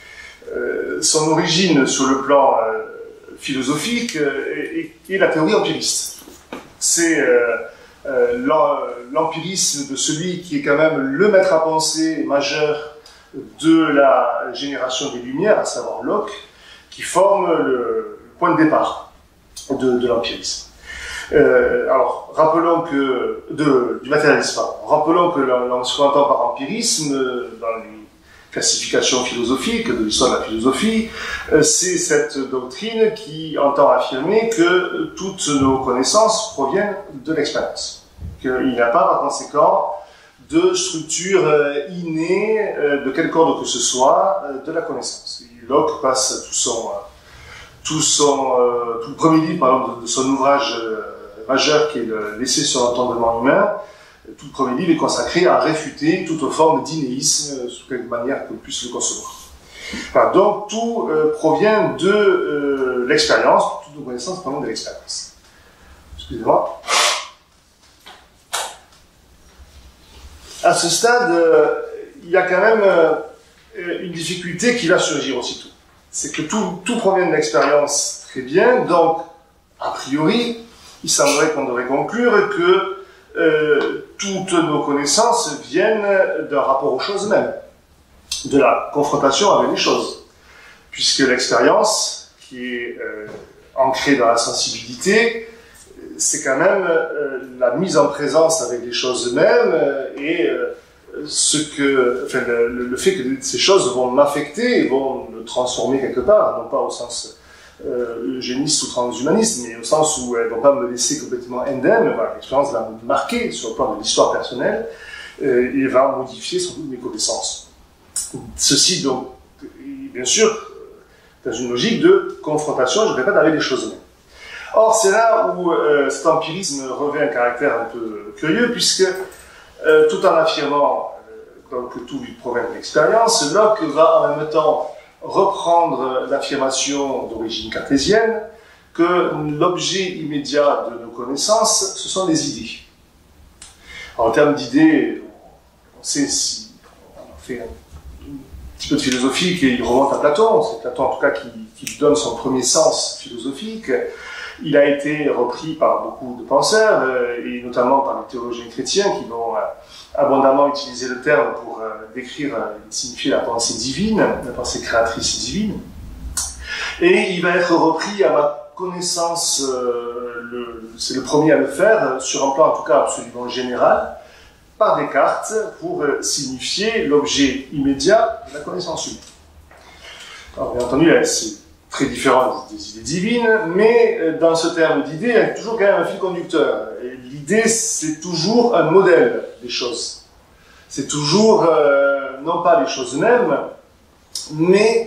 euh, son origine sur le plan euh, philosophique euh, est, est la théorie empiriste. C'est euh, euh, l'empirisme de celui qui est quand même le maître à penser majeur de la génération des Lumières, à savoir Locke, qui forme le point de départ de, de l'empirisme. Euh, alors, rappelons que, de, du matérialisme, pardon. Rappelons que ce qu'on entend par empirisme, dans les classifications philosophiques de l'histoire de la philosophie, c'est cette doctrine qui entend affirmer que toutes nos connaissances proviennent de l'expérience. Qu'il n'y a pas, par conséquent, de structure innée, de quelque ordre que ce soit, de la connaissance. Et Locke passe tout son, tout son, tout le premier livre, par exemple, de son ouvrage majeur qui est l'Essai sur l'entendement humain. Tout le premier livre est consacré à réfuter toute forme d'innéisme, sous quelque manière qu'on puisse le concevoir. Enfin, donc tout euh, provient de euh, l'expérience, toutes nos connaissances proviennent de l'expérience. Excusez-moi. À ce stade, euh, il y a quand même euh, une difficulté qui va surgir aussitôt. C'est que tout, tout provient de l'expérience très bien, donc, a priori, il semblerait qu'on devrait conclure que euh, toutes nos connaissances viennent d'un rapport aux choses mêmes, de la confrontation avec les choses. Puisque l'expérience, qui est euh, ancrée dans la sensibilité, c'est quand même euh, la mise en présence avec les choses mêmes euh, et euh, ce que, enfin, le, le fait que ces choses vont m'affecter et vont me transformer quelque part, non pas au sens euh, eugéniste ou transhumaniste, mais au sens où elles ne vont pas me laisser complètement indemne. Voilà, l'expérience va me marquer sur le plan de l'histoire personnelle euh, et va modifier sans doute mes connaissances. Ceci donc, bien sûr, dans une logique de confrontation, je ne répète, avec les choses mêmes. Or, c'est là où euh, cet empirisme revêt un caractère un peu curieux, puisque, euh, tout en affirmant euh, que tout lui provient de l'expérience, Locke va en même temps reprendre l'affirmation d'origine cartésienne que l'objet immédiat de nos connaissances, ce sont les idées. Alors, en termes d'idées, on sait si on fait un petit peu de philosophie, qu'il remonte à Platon, c'est Platon en tout cas qui, qui lui donne son premier sens philosophique. Il a été repris par beaucoup de penseurs, euh, et notamment par les théologiens chrétiens qui vont euh, abondamment utiliser le terme pour euh, décrire, euh, signifier la pensée divine, la pensée créatrice divine. Et il va être repris, à ma connaissance, euh, c'est le premier à le faire, sur un plan en tout cas absolument général, par Descartes, pour euh, signifier l'objet immédiat de la connaissance humaine. Alors, bien entendu, c'est très différent des idées divines, mais euh, dans ce terme d'idée, il y a toujours quand même un fil conducteur. Et l'idée, c'est toujours un modèle des choses. C'est toujours, euh, non pas les choses mêmes, mais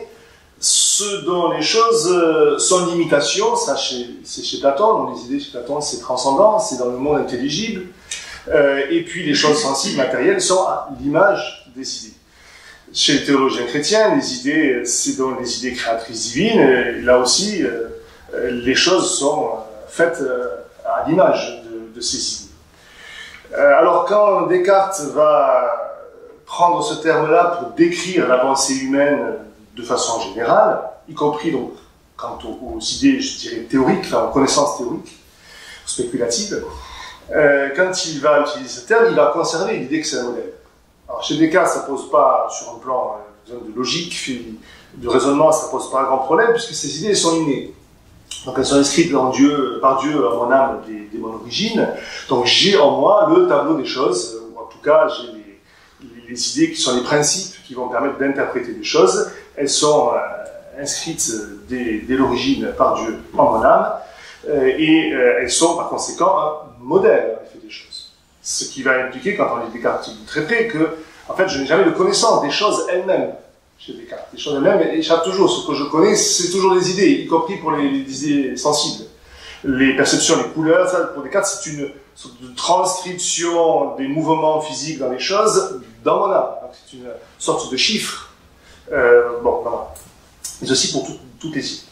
ce dont les choses euh, sont l'imitation. Ça, c'est chez Platon. Dans les idées chez Platon, c'est transcendant, c'est dans le monde intelligible. Euh, et puis les choses sensibles, matérielles, sont à l'image des idées. Chez les théologiens chrétiens, les idées, c'est dans les idées créatrices divines. Et là aussi, euh, les choses sont faites euh, à l'image de, de ces idées. Euh, alors quand Descartes va prendre ce terme-là pour décrire la pensée humaine de façon générale, y compris donc quant aux, aux idées, je dirais, théoriques, enfin aux connaissances théoriques, spéculatives, euh, quand il va utiliser ce terme, il va conserver l'idée que c'est un modèle. Alors chez Descartes, ça ne pose pas, sur un plan euh, de logique, de raisonnement, ça ne pose pas un grand problème, puisque ces idées sont innées. Donc elles sont inscrites en Dieu, par Dieu en mon âme dès, dès mon origine. Donc j'ai en moi le tableau des choses, ou en tout cas j'ai les, les, les idées qui sont les principes qui vont permettre d'interpréter les choses. Elles sont euh, inscrites dès, dès l'origine par Dieu en mon âme, euh, et euh, elles sont par conséquent un modèle en effet des choses. Ce qui va impliquer, quand on les Descartes de très près, que en fait je n'ai jamais de connaissance des choses elles-mêmes. Chez Descartes. Les choses elles-mêmes échappent toujours. Ce que je connais, c'est toujours des idées, y compris pour les, les idées sensibles. Les perceptions, les couleurs, ça, pour Descartes, c'est une sorte de transcription des mouvements physiques dans les choses dans mon âme. C'est une sorte de chiffre. Euh, bon, voilà. Mais aussi pour tout, toutes les idées.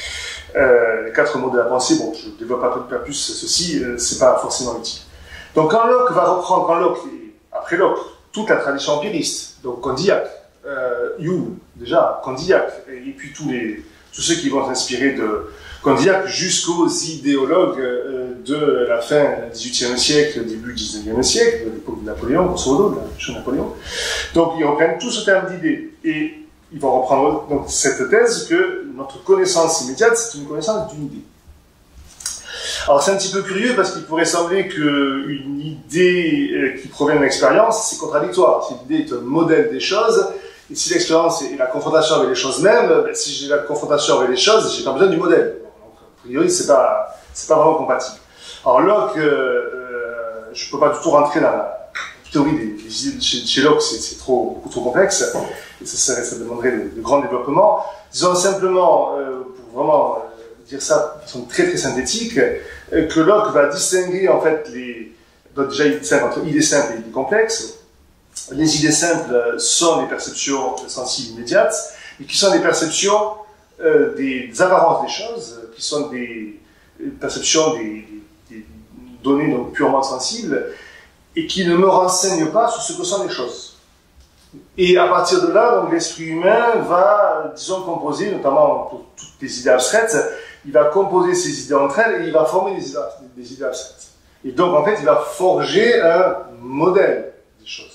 Euh, les quatre mots de la pensée, bon, je ne développe pas, pas plus ceci, euh, c'est pas forcément utile. Donc quand Locke va reprendre, quand Locke, après Locke, toute la tradition empiriste, donc Condillac, Euh, Hume, déjà, Condillac, et puis tous, les, tous ceux qui vont s'inspirer de Condillac jusqu'aux idéologues euh, de la fin du dix-huitième siècle, début du dix-neuvième siècle, de l'époque de Napoléon, grosso modo, de la révolution de Napoléon. Donc ils reprennent tout ce terme d'idée, et ils vont reprendre donc, cette thèse que notre connaissance immédiate, c'est une connaissance d'une idée. Alors c'est un petit peu curieux parce qu'il pourrait sembler qu'une idée qui provient d'une expérience, c'est contradictoire. Si l'idée est un modèle des choses, et si l'expérience est la confrontation avec les choses mêmes, ben, si j'ai la confrontation avec les choses, j'ai pas besoin du modèle. Donc, a priori, c'est pas, c'est pas vraiment compatible. Alors Locke, euh, euh, je peux pas du tout rentrer dans la théorie des, des idées de chez, chez Locke, c'est trop, beaucoup trop complexe, et ça, ça, ça demanderait de, de grands développements. Disons simplement, euh, pour vraiment euh, dire ça de façon très très synthétique, euh, que Locke va distinguer en fait les, donc déjà idées simples, entre idées simples et idées complexes. Les idées simples sont les perceptions sensibles immédiates, mais qui sont des perceptions euh, des, des apparences des choses, qui sont des, des perceptions des, des, des données donc purement sensibles, et qui ne me renseignent pas sur ce que sont les choses. Et à partir de là, donc l'esprit humain va, disons, composer, notamment pour toutes les idées abstraites, il va composer ces idées entre elles et il va former des idées, des idées abstraites. Et donc, en fait, il va forger un modèle des choses.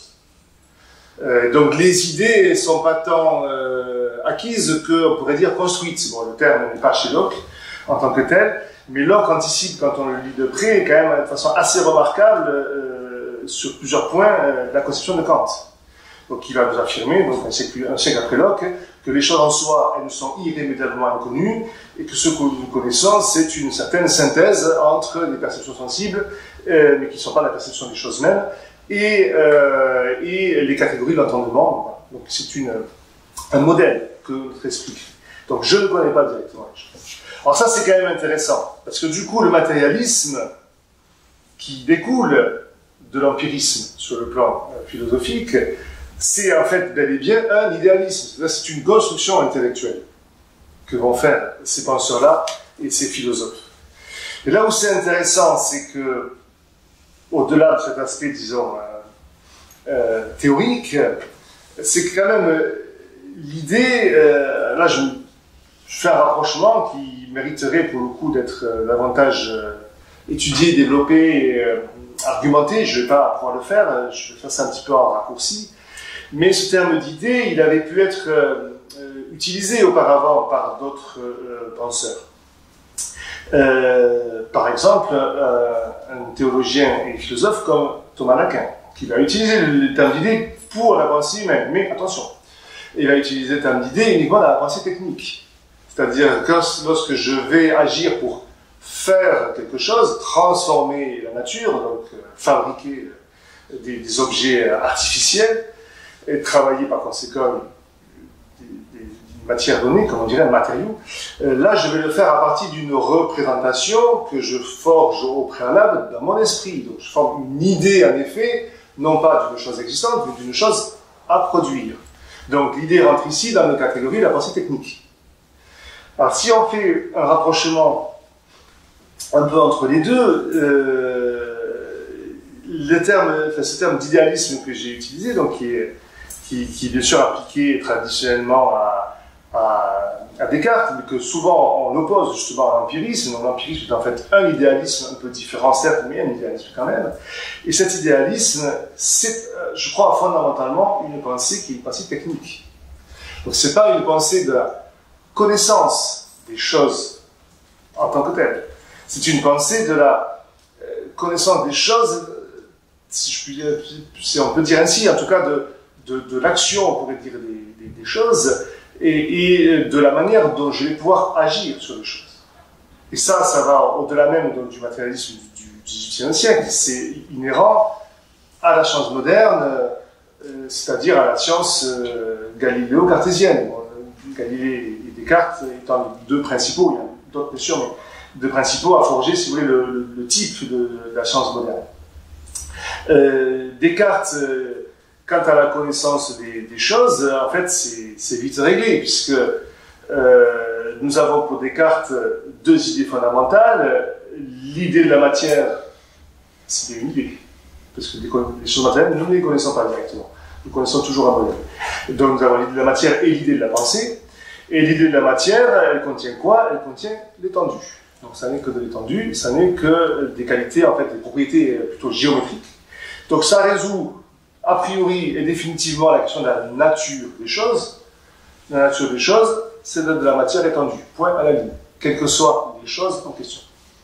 Euh, donc les idées ne sont pas tant euh, acquises qu'on pourrait dire construites. Bon, le terme n'est pas chez Locke en tant que tel, mais Locke anticipe, quand on le lit de près, quand même de façon assez remarquable euh, sur plusieurs points euh, la conception de Kant. Donc il va nous affirmer, donc un siècle, un siècle après Locke, que les choses en soi, elles nous sont irrémédiablement inconnues, et que ce que nous connaissons, c'est une certaine synthèse entre les perceptions sensibles, euh, mais qui ne sont pas la perception des choses mêmes, Et, euh, et les catégories de l'entendement. Donc c'est un modèle que notre esprit crée. Donc je ne connais pas directement les choses. Alors ça c'est quand même intéressant, parce que du coup le matérialisme qui découle de l'empirisme sur le plan euh, philosophique, c'est en fait bel et bien un idéalisme. C'est une construction intellectuelle que vont faire ces penseurs-là et ces philosophes. Et là où c'est intéressant, c'est que au-delà de cet aspect, disons, euh, euh, théorique, c'est quand même euh, l'idée, euh, là je, je fais un rapprochement qui mériterait pour le coup d'être euh, davantage euh, étudié, développé, et, euh, argumenté. Je ne vais pas pouvoir le faire, je vais faire ça un petit peu en raccourci. Mais ce terme d'idée, il avait pu être euh, euh, utilisé auparavant par d'autres euh, penseurs. Euh, par exemple, euh, un théologien et philosophe comme Thomas d'Aquin, qui va utiliser le, le terme d'idée pour la pensée humaine. Mais attention, il va utiliser le terme d'idée uniquement dans la pensée technique. C'est-à-dire que lorsque je vais agir pour faire quelque chose, transformer la nature, donc euh, fabriquer euh, des, des objets artificiels, et travailler par conséquent des, des matières données, comme on dirait un matériau, euh, là je vais le faire à partir d'une représentation que je forge au préalable dans mon esprit. Donc je forme une idée en effet, non pas d'une chose existante, mais d'une chose à produire. Donc l'idée rentre ici dans la catégorie de la pensée technique. Alors si on fait un rapprochement un peu entre les deux, euh, le terme, enfin, ce terme d'idéalisme que j'ai utilisé, donc qui est, qui, qui est bien sûr appliqué traditionnellement à, à, à Descartes, mais que souvent on oppose justement à l'empirisme. Donc l'empirisme est en fait un idéalisme un peu différent, certes, mais un idéalisme quand même. Et cet idéalisme, c'est, je crois, fondamentalement une pensée qui est une pensée technique. Donc c'est pas une pensée de la connaissance des choses en tant que telles. C'est une pensée de la euh, connaissance des choses, si, je puis dire, si on peut dire ainsi, en tout cas de, de, de l'action, on pourrait dire, des, des, des choses, et, et de la manière dont je vais pouvoir agir sur les choses. Et ça, ça va au-delà même donc, du matérialisme du dix-huitième siècle, c'est inhérent à la science moderne, euh, c'est-à-dire à la science euh, galiléo-cartésienne. Bon, Galilée et Descartes étant les deux principaux, il y a d'autres bien sûr, mais deux principaux à forger, si vous voulez, le, le, le type de, de la science moderne. Euh, Descartes, euh, quant à la connaissance des, des choses, en fait, c'est vite réglé, puisque euh, nous avons pour Descartes deux idées fondamentales. L'idée de la matière, c'était une idée, parce que les choses matérielles, nous ne les connaissons pas directement. Nous connaissons toujours un modèle. Donc nous avons l'idée de la matière et l'idée de la pensée. Et l'idée de la matière, elle contient quoi? Elle contient l'étendue. Donc ça n'est que de l'étendue, ça n'est que des qualités, en fait, des propriétés plutôt géométriques. Donc ça résout a priori et définitivement la question de la nature des choses. La nature des choses, c'est de la matière étendue, point à la ligne, quelles que soient les choses en question.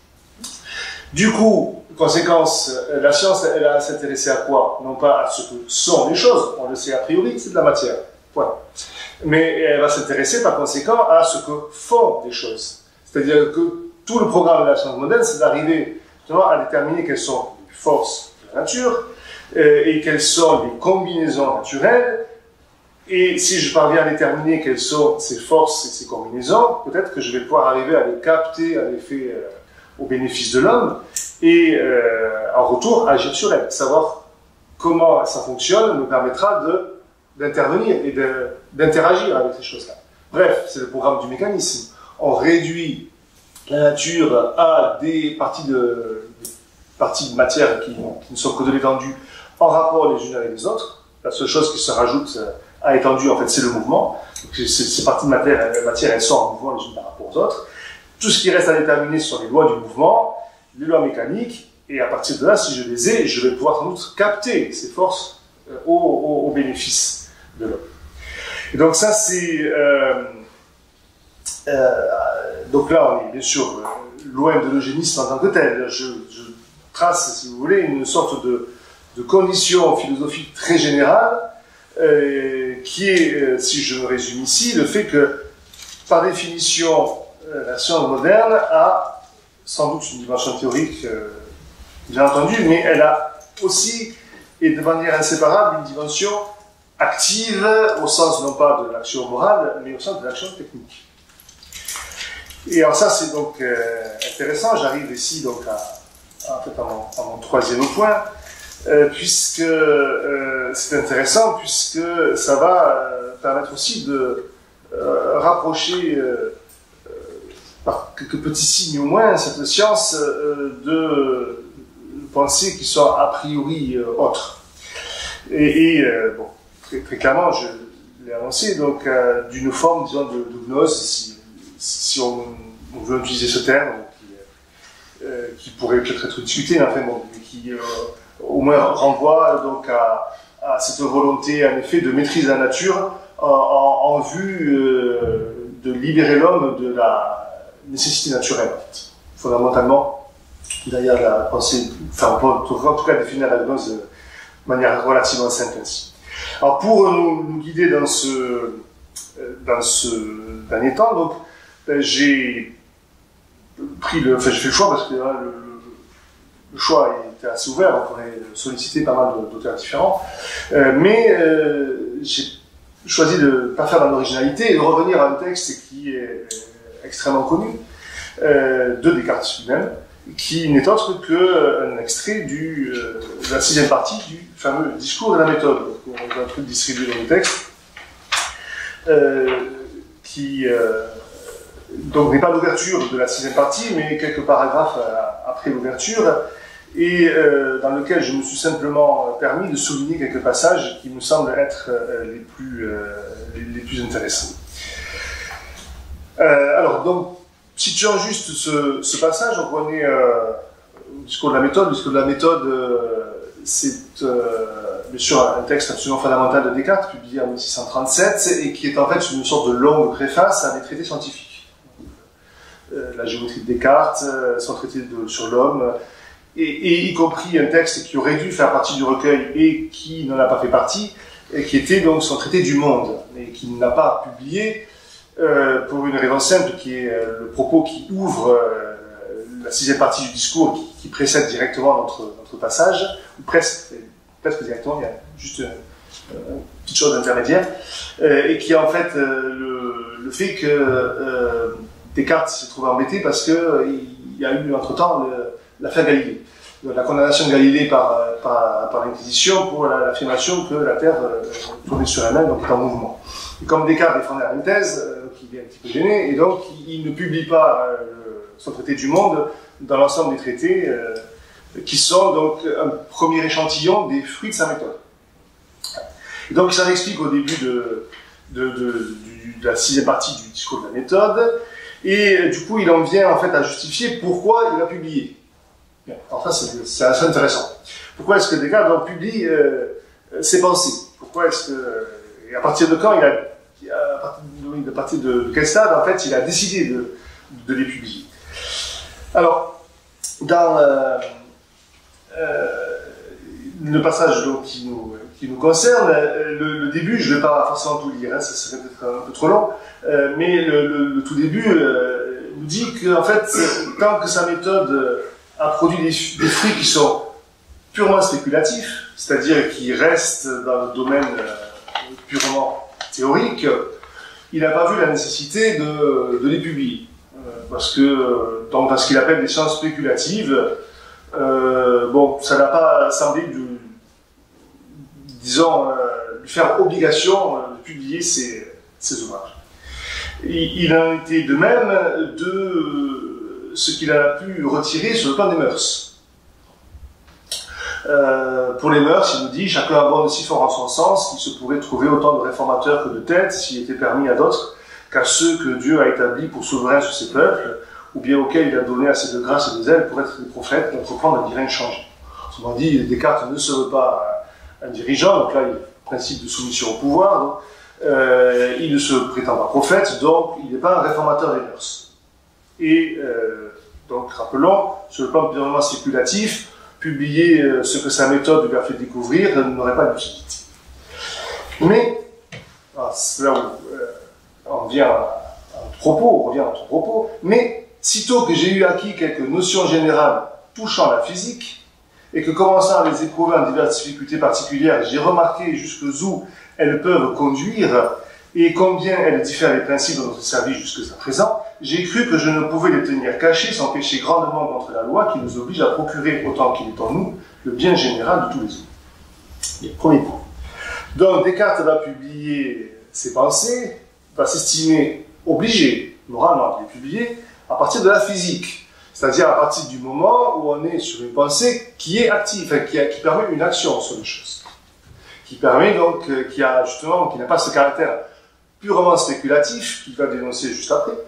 Du coup, conséquence, la science, elle a s'intéressé à quoi? Non pas à ce que sont les choses, on le sait a priori, c'est de la matière, point. Mais elle va s'intéresser par conséquent à ce que font les choses. C'est-à-dire que tout le programme de la science moderne, c'est d'arriver à déterminer quelles sont les forces de la nature euh, et quelles sont les combinaisons naturelles. Et si je parviens à déterminer quelles sont ces forces et ces combinaisons, peut-être que je vais pouvoir arriver à les capter, à les faire euh, au bénéfice de l'homme et euh, en retour agir sur elles. Savoir comment ça fonctionne me permettra de d'intervenir et d'interagir avec ces choses-là. Bref, c'est le programme du mécanisme. On réduit la nature à des parties de, des parties de matière qui, qui ne sont que de l'étendue en rapport les unes avec les autres. La seule chose qui se rajoute à étendue, en fait, c'est le mouvement. Donc, ces parties de matière, matière, elles sont en mouvement les unes par rapport aux autres. Tout ce qui reste à déterminer sont les lois du mouvement, les lois mécaniques, et à partir de là, si je les ai, je vais pouvoir sans doute capter ces forces euh, au, au, au bénéfice de l'homme. Et donc ça, c'est... Euh, euh, donc là, on est bien sûr loin de l'eugénisme en tant que tel. Je, je trace, si vous voulez, une sorte de, de condition philosophique très générale, euh, qui est, euh, si je me résume ici, le fait que, par définition, euh, la science moderne a sans doute une dimension théorique, euh, bien entendu, mais elle a aussi, et de manière inséparable, une dimension active, au sens non pas de l'action morale, mais au sens de l'action technique. Et alors ça, c'est donc euh, intéressant. J'arrive ici donc à, à, en fait, à, mon, à mon troisième point, euh, puisque euh, c'est intéressant, puisque ça va euh, permettre aussi de euh, rapprocher, euh, euh, par quelques petits signes au moins, cette science euh, de pensées qui sont a priori euh, autres. Et, et euh, bon, très, très clairement, je l'ai annoncé, donc euh, d'une forme, disons, de, de gnose, si, si on, on veut utiliser ce terme, qui, euh, qui pourrait peut-être être discuté, mais enfin bon, mais qui euh, au moins renvoie donc à, à cette volonté, en effet, de maîtrise de la nature en, en, en vue euh, de libérer l'homme de la nécessité naturelle, en fait. Fondamentalement, derrière la pensée, enfin, en tout cas définir la gnose de manière relativement simple ainsi. Alors, pour nous, nous guider dans ce, dans ce dernier temps, donc, ben, j'ai pris le, enfin, j'ai fait le choix parce que hein, le, le choix était assez ouvert, on pourrait solliciter pas mal d'auteurs différents, euh, mais euh, j'ai choisi de ne pas faire dans l'originalité et de revenir à un texte qui est extrêmement connu, euh, de Descartes lui-même, qui n'est autre qu'un extrait du, euh, de la sixième partie du fameux discours de la méthode. Donc, on va un truc distribué dans le texte, euh, qui euh, donc n'est pas l'ouverture de la sixième partie, mais quelques paragraphes euh, après l'ouverture, et euh, dans lequel je me suis simplement permis de souligner quelques passages qui me semblent être euh, les, plus, euh, les, les plus intéressants. Euh, alors, donc, situons juste ce, ce passage, donc on est euh, au discours de la méthode. Le discours de la méthode, euh, c'est euh, bien sûr un texte absolument fondamental de Descartes, publié en mille six cent trente-sept, et qui est en fait une sorte de longue préface à des traités scientifiques. Euh, la géométrie de Descartes, euh, son traité de, sur l'homme, et, et y compris un texte qui aurait dû faire partie du recueil et qui n'en a pas fait partie, et qui était donc son traité du monde, et qui n'a pas publié, Euh, pour une raison simple, qui est euh, le propos qui ouvre euh, la sixième partie du discours, qui, qui précède directement notre, notre passage, ou presque, presque directement, il y a juste une, une petite chose intermédiaire, euh, et qui est en fait euh, le, le fait que euh, Descartes s'est trouvé embêté parce qu'il euh, y a eu entre-temps l'affaire Galilée. Donc, la condamnation de Galilée par, par, par l'Inquisition pour l'affirmation que la Terre euh, tournait sur elle-même, donc est en mouvement. Et comme Descartes défendait une thèse, euh, il est un petit peu gêné, et donc il, il ne publie pas euh, son traité du monde dans l'ensemble des traités, euh, qui sont donc un premier échantillon des fruits de sa méthode. Et donc il s'en explique au début de, de, de, du, de la sixième partie du discours de la méthode, et euh, du coup il en vient en fait à justifier pourquoi il a publié. Bien, enfin c'est assez intéressant. Pourquoi est-ce que Descartes donc, publie euh, ses pensées? Pourquoi est-ce que... Et à partir de quand il a... À partir de, à partir de, de quel stade, en fait, il a décidé de, de les publier. Alors, dans euh, euh, le passage donc, qui, nous, qui nous concerne, le, le début, je ne vais pas forcément tout lire, hein, ça serait peut-être un peu trop long, euh, mais le, le, le tout début euh, nous dit qu'en fait, tant que sa méthode a produit des, des fruits qui sont purement spéculatifs, c'est-à-dire qui restent dans le domaine euh, purement théorique, il n'a pas vu la nécessité de, de les publier. Euh, parce que, donc, dans ce qu'il appelle des sciences spéculatives, euh, bon, ça n'a pas semblé, de, disons, euh, lui faire obligation de publier ses, ses ouvrages. Et il en était de même de ce qu'il a pu retirer sur le plan des mœurs. Euh, pour les mœurs, il nous dit « Chacun abonde si fort en son sens qu'il se pourrait trouver autant de réformateurs que de têtes s'il était permis à d'autres qu'à ceux que Dieu a établis pour souverains sur ses peuples, ou bien auxquels il a donné assez de grâce et de zèle pour être des prophètes, d'entreprendre un divin changement. » Autrement dit, Descartes ne se veut pas un dirigeant, donc là il y a le principe de soumission au pouvoir, donc, euh, il ne se prétend pas prophète, donc il n'est pas un réformateur des mœurs. Et euh, donc rappelons, sur le plan purement spéculatif, publier ce que sa méthode lui a fait découvrir n'aurait pas d'utilité. Mais, c'est là où euh, on vient à notre propos, on revient à notre propos, mais sitôt que j'ai eu acquis quelques notions générales touchant la physique, et que commençant à les éprouver en diverses difficultés particulières, j'ai remarqué jusqu'où elles peuvent conduire, et combien elles diffèrent les principes de notre service jusqu'à présent, j'ai cru que je ne pouvais les tenir cachés sans pécher grandement contre la loi qui nous oblige à procurer, autant qu'il est en nous, le bien général de tous les hommes. Et premier point. Donc Descartes va publier ses pensées, va s'estimer obligé, moralement, de les publier, à partir de la physique. C'est-à-dire à partir du moment où on est sur une pensée qui est active, enfin, qui, a, qui permet une action sur les choses. Qui permet donc, euh, qui a justement, qui n'a pas ce caractère purement spéculatif, qu'il va dénoncer juste après,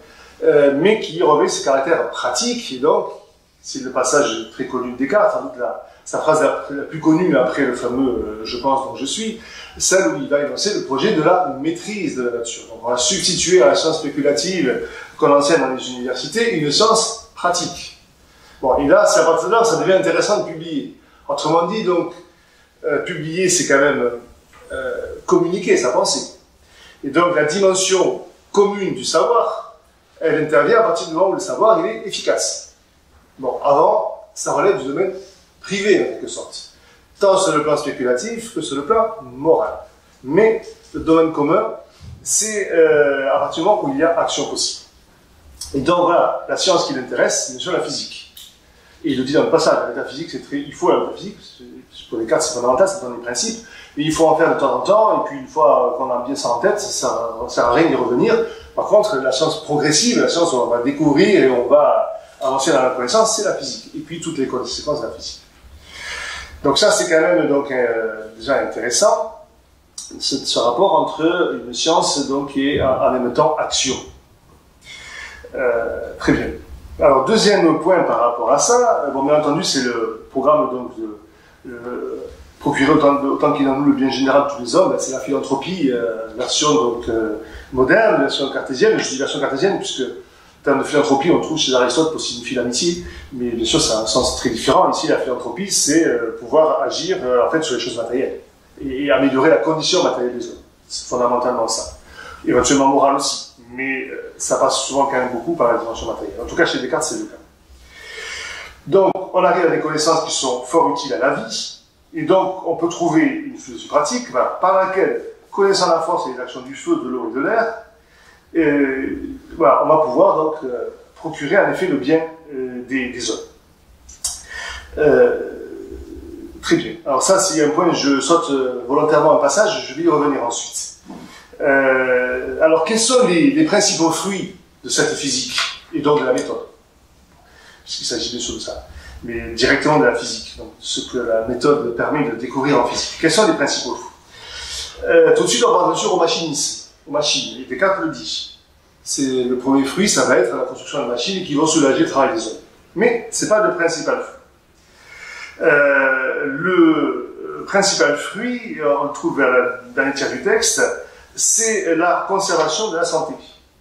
euh, mais qui revêt ce caractère pratique, et donc, c'est le passage très connu de Descartes, sans doute la, sa phrase la, la plus connue après le fameux euh, « je pense donc je suis », celle où il va énoncer le projet de la maîtrise de la nature. Donc on va substituer à la science spéculative qu'on enseigne dans les universités une science pratique. Bon, et là, c'est à partir de là que ça devient intéressant de publier. Autrement dit, donc, euh, publier, c'est quand même euh, communiquer sa pensée. Et donc la dimension commune du savoir, elle intervient à partir du moment où le savoir il est efficace. Bon, avant, ça relève du domaine privé en quelque sorte, tant sur le plan spéculatif que sur le plan moral. Mais le domaine commun, c'est euh, à partir du moment où il y a action possible. Et donc voilà, la science qui l'intéresse, c'est bien sûr la physique. Et il le dit dans le passage, la physique, c'est très, il faut la physique, pour les cartes c'est fondamental, c'est dans les principes, mais il faut en faire de temps en temps, et puis une fois qu'on a bien ça en tête, ça ne sert à rien d'y revenir. Par contre, la science progressive, la science où on va découvrir et on va avancer dans la connaissance, c'est la physique. Et puis toutes les conséquences de la physique. Donc ça, c'est quand même donc, euh, déjà intéressant, ce, ce rapport entre une science donc, qui est en même temps action. Euh, très bien. Alors, deuxième point par rapport à ça, bon, bien entendu, c'est le programme donc, de, de procurer autant, autant qu'il en nous le bien général de tous les hommes, c'est la philanthropie, euh, version donc, euh, moderne, version cartésienne. Je dis version cartésienne puisque en termes de philanthropie, on trouve chez Aristote pour signifier l'amitié, mais bien sûr, ça a un sens très différent. Ici, la philanthropie, c'est euh, pouvoir agir euh, en fait sur les choses matérielles et, et améliorer la condition matérielle des hommes. C'est fondamentalement ça. Éventuellement morale aussi, mais euh, ça passe souvent quand même beaucoup par la dimension matérielle. En tout cas, chez Descartes, c'est le cas. Donc, on arrive à des connaissances qui sont fort utiles à la vie, et donc on peut trouver une philosophie pratique bah, par laquelle, connaissant la force et les actions du feu, de l'eau et de l'air, et, voilà, on va pouvoir donc euh, procurer en effet le bien euh, des, des hommes. Euh, très bien. Alors ça, c'est un point, je saute euh, volontairement un passage, je vais y revenir ensuite. Euh, alors, quels sont les, les principaux fruits de cette physique et donc de la méthode? Puisqu'il s'agit bien sûr de ça, mais directement de la physique, donc ce que la méthode permet de découvrir en physique. Quels sont les principaux fruits? euh, Tout de suite, on parle bien sûr au machinisme, aux machines, et Descartes le dit. C'est le premier fruit, ça va être la construction de machines qui vont soulager le travail des hommes. Mais ce n'est pas le principal fruit. Euh, le principal fruit, on le trouve vers la dernière tiers du texte, c'est la conservation de la santé,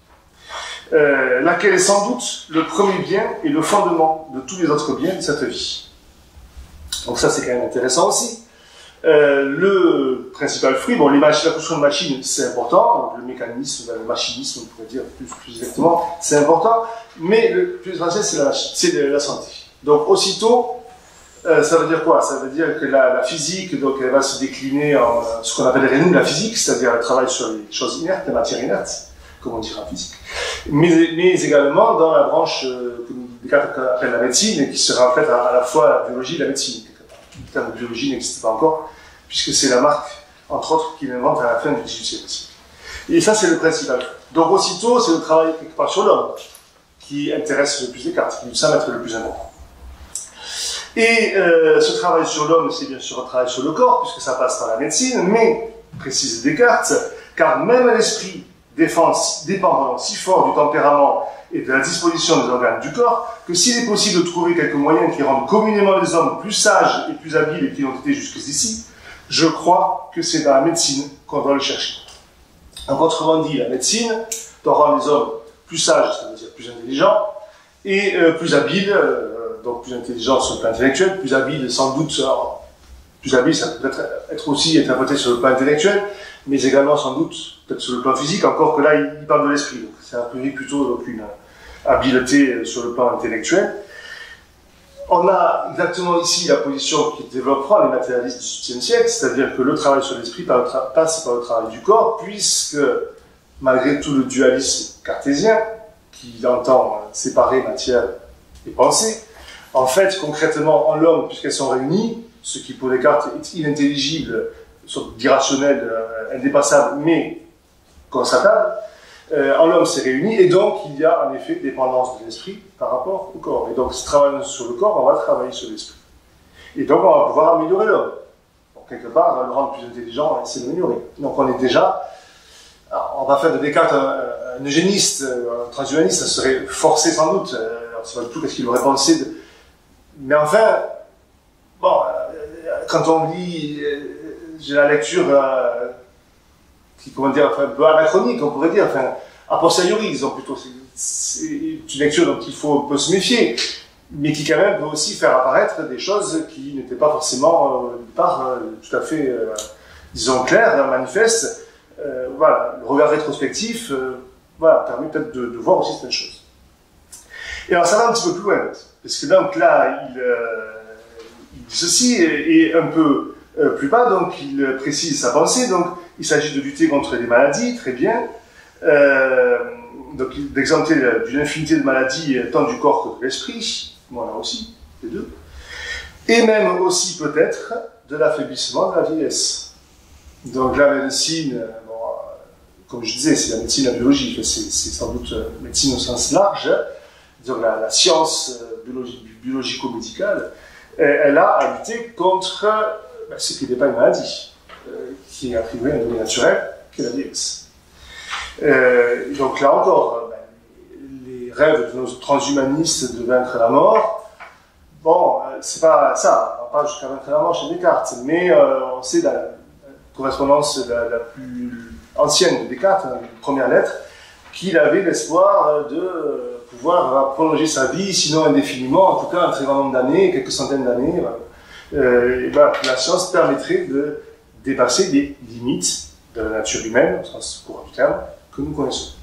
euh, laquelle est sans doute le premier bien et le fondement de tous les autres biens de cette vie. Donc ça, c'est quand même intéressant aussi. Euh, le principal fruit, bon, les machines, la construction de machines, c'est important, donc le mécanisme, le machinisme, on pourrait dire plus, plus exactement, c'est important, mais le plus essentiel, c'est la, c'est la santé. Donc, aussitôt, euh, ça veut dire quoi? Ça veut dire que la, la physique, donc, elle va se décliner en euh, ce qu'on appellerait nous la physique, c'est-à-dire le travail sur les choses inertes, les matières inertes, comme on dirait en physique, mais, mais également dans la branche euh, que Descartes appelle la médecine, et qui sera en fait à, à la fois la biologie et la médecine. Le terme de biologie n'existe pas encore, puisque c'est la marque, entre autres, qu'il invente à la fin du dix-huitième siècle. Et ça, c'est le principal. Donc, aussitôt, c'est le travail quelque part sur l'homme qui intéresse le plus Descartes, qui lui semble être le plus important. Et euh, ce travail sur l'homme, c'est bien sûr un travail sur le corps, puisque ça passe par la médecine, mais, précise Descartes, car même l'esprit dépend, dépend si fort du tempérament et de la disposition des organes du corps, que s'il est possible de trouver quelques moyens qui rendent communément les hommes plus sages et plus habiles qu'ils n'ont été jusqu'ici, je crois que c'est dans la médecine qu'on doit le chercher. Donc, autrement dit, la médecine doit rendre les hommes plus sages, c'est-à-dire plus intelligents, et euh, plus habiles, euh, donc plus intelligents sur le plan intellectuel, plus habiles sans doute, alors, plus habiles, ça peut être, être aussi interprété sur le plan intellectuel, mais également sans doute peut-être sur le plan physique, encore que là, il, il parle de l'esprit, donc c'est un peu plutôt donc, une habileté sur le plan intellectuel. On a exactement ici la position qui développera les matérialistes du dix-huitième siècle, c'est-à-dire que le travail sur l'esprit passe par le travail du corps, puisque, malgré tout le dualisme cartésien, qui entend séparer matière et pensée, en fait, concrètement, en l'homme, puisqu'elles sont réunies, ce qui pour Descartes est inintelligible, une sorte d'irrationnel, euh, indépassable, mais constatable, Euh, en l'homme, c'est réuni, et donc il y a en effet dépendance de l'esprit par rapport au corps. Et donc, si travaillons sur le corps, on va travailler sur l'esprit. Et donc, on va pouvoir améliorer l'homme. Donc, quelque part, on va le rendre plus intelligent et s'améliorer. Donc, on est déjà. Alors, on va faire de Descartes un, un eugéniste, un transhumaniste, ça serait forcé sans doute. Euh, alors, c'est pas du tout qu'est-ce qu'il aurait pensé de... Mais enfin, bon, euh, quand on lit, euh, j'ai la lecture euh, qui, comment dire, enfin, un peu anachronique, on pourrait dire, enfin, a posteriori, disons plutôt, c'est une lecture dont il faut peut se méfier, mais qui quand même peut aussi faire apparaître des choses qui n'étaient pas forcément, euh, par euh, tout à fait, euh, disons, claires, manifestes. Euh, voilà, le regard rétrospectif, euh, voilà, permet peut-être de, de voir aussi certaines choses. Et alors ça va un petit peu plus loin, parce que donc là, il, euh, il dit ceci, et, et un peu euh, plus bas, donc il précise sa pensée, donc il s'agit de lutter contre les maladies, très bien, euh, donc d'exempter d'une infinité de maladies, tant du corps que de l'esprit, voilà aussi, les deux, et même aussi peut-être de l'affaiblissement de la vieillesse. Donc la médecine, bon, comme je disais, c'est la médecine, la biologie, c'est sans doute la médecine au sens large, donc la, la science biologi biologico-médicale, elle a à lutter contre ben, ce qui n'est pas une maladie, euh, qui est attribuée à un donné naturel, qui est la vieillesse. Euh, donc là encore, ben, les rêves de nos transhumanistes de vaincre la mort, bon, c'est pas ça, on va pas jusqu'à vaincre la mort chez Descartes, mais euh, on sait la, la correspondance la, la plus ancienne de Descartes, hein, une première lettre, qu'il avait l'espoir de euh, pouvoir prolonger sa vie, sinon indéfiniment, en tout cas un très grand nombre d'années, quelques centaines d'années. Voilà. Euh, et ben, la science permettrait de dépasser les limites de la nature humaine, au sens courant du terme, que nous connaissons.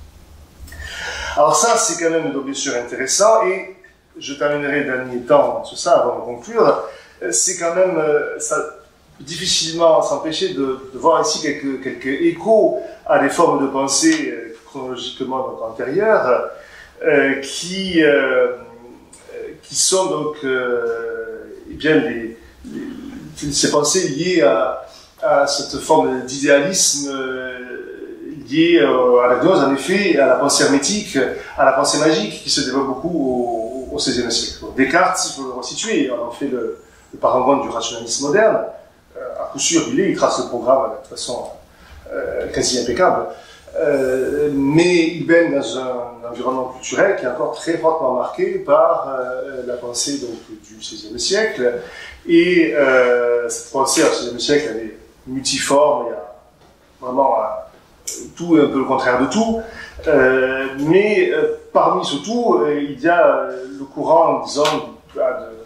Alors ça, c'est quand même donc, bien sûr intéressant, et je terminerai le dernier temps sur ça avant de conclure. C'est quand même euh, ça, difficilement s'empêcher de, de voir ici quelques, quelques échos à des formes de pensée euh, chronologiquement donc, antérieures, euh, qui, euh, qui sont donc euh, eh bien les, les, ces pensées liées à, à cette forme d'idéalisme euh, liée euh, à la gnose, en effet, à la pensée hermétique, à la pensée magique, qui se développe beaucoup au, au seizième siècle. Descartes, il faut le resituer, on en fait le, le parangon du rationalisme moderne. Euh, à coup sûr, il est, il trace le programme de façon euh, quasi impeccable. Euh, mais il baigne dans un environnement culturel qui est encore très fortement marqué par euh, la pensée donc, du seizième siècle. Et euh, cette pensée au seizième siècle, elle est multiforme, il y a vraiment euh, tout et un peu le contraire de tout. Euh, mais euh, parmi ce tout, euh, il y a euh, le courant, disons, de,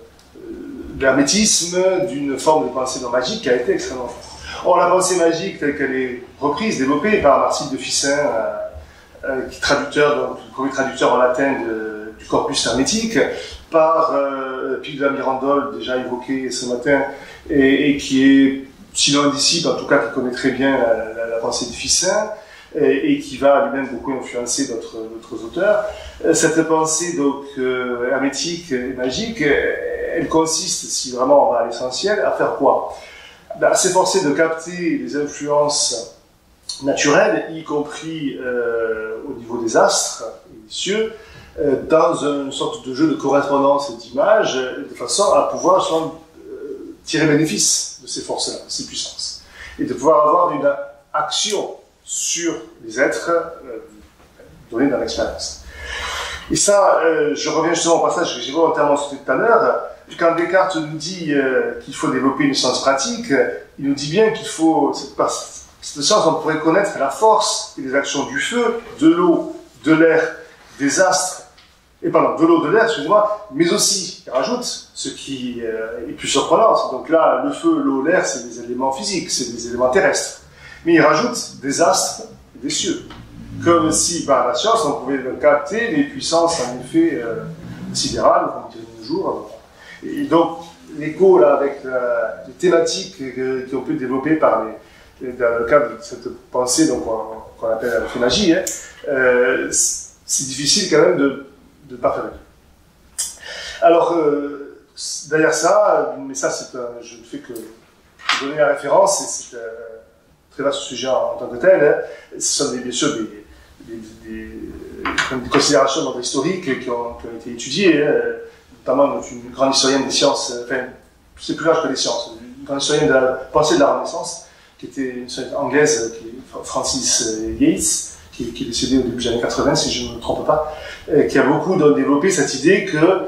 de, de l'hermétisme, d'une forme de pensée non magique qui a été extrêmement forte. Or, la pensée magique, telle qu'elle est reprise, développée par Marcille de Ficin, euh, euh, qui est traducteur, donc, le premier traducteur en latin de, du corpus hermétique, par euh, Pie de la Mirandole, déjà évoqué ce matin, et, et qui est, sinon un disciple, en tout cas qui connaît très bien la, la, la pensée de Ficin, et, et qui va lui-même beaucoup influencer d'autres auteurs. Euh, cette pensée donc euh, hermétique et magique, elle consiste, si vraiment on va à l'essentiel, à faire quoi? À s'efforcer de capter les influences naturelles, y compris euh, au niveau des astres et des cieux, euh, dans une sorte de jeu de correspondance et d'image, de façon à pouvoir soit, euh, tirer bénéfice de ces forces-là, de ces puissances, et de pouvoir avoir une action sur les êtres euh, donnés dans l'expérience. Et ça, euh, je reviens justement au passage que j'ai volontairement cité tout à l'heure. Quand Descartes nous dit euh, qu'il faut développer une science pratique, il nous dit bien qu'il faut, par cette science, on pourrait connaître la force et les actions du feu, de l'eau, de l'air, des astres, et pardon, de l'eau, de l'air, excusez-moi, mais aussi, il rajoute, ce qui euh, est plus surprenant. Donc là, le feu, l'eau, l'air, c'est des éléments physiques, c'est des éléments terrestres. Mais il rajoute des astres et des cieux. Comme si, par la science, on pouvait capter les puissances, en effet, euh, sidérales, comme on dirait de nos jours. Et donc, l'écho là avec la, les thématiques que, qui ont pu être développées par les, les, dans le cadre de cette pensée donc qu'on qu appelle la magie, hein, euh, c'est difficile quand même de ne pas faire. Alors, euh, derrière ça, mais ça, c'est je ne fais que donner la référence, et c'est un très vaste sujet en, en tant que tel. Hein. Ce sont des, bien sûr des, des, des, des considérations donc, historiques qui ont, qui ont été étudiées. Hein. Notamment une grande historienne des sciences, enfin, c'est plus large que des sciences, une grande historienne de la pensée de la Renaissance, qui était une historienne anglaise, qui est Francis Yates, qui, qui est décédé au début des années quatre-vingts, si je ne me trompe pas, et qui a beaucoup développé cette idée que euh,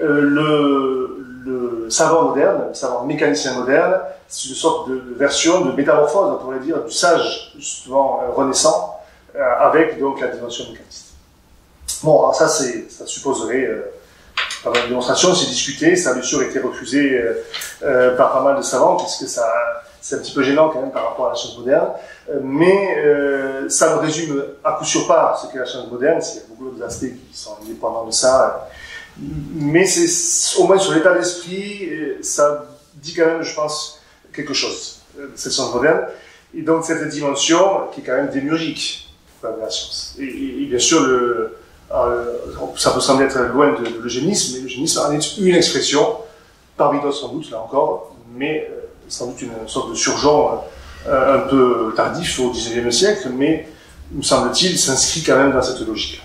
le, le savant moderne, le savant mécanicien moderne, c'est une sorte de, de version, de métamorphose, on pourrait dire, du sage, justement, euh, renaissant, euh, avec donc la dimension mécaniste. Bon, alors ça, ça supposerait euh, pas mal de démonstrations, c'est discuté, ça a bien sûr été refusé euh, euh, par pas mal de savants, puisque ça, c'est un petit peu gênant quand même par rapport à la science moderne, euh, mais euh, ça ne résume à coup sûr pas ce qu'est la science moderne, il y a beaucoup d'autres aspects qui sont indépendants de ça, mais c'est au moins sur l'état d'esprit, ça dit quand même, je pense, quelque chose, euh, cette science moderne, et donc cette dimension qui est quand même démiurgique de la science. Et, et, et bien sûr, le Alors, ça peut sembler être loin de, de l'eugénisme, mais l'eugénisme en est une expression, parmi d'autres sans doute, là encore, mais euh, sans doute une sorte de surgenre euh, un peu tardif au dix-neuvième siècle, mais, me semble-t-il, s'inscrit quand même dans cette logique.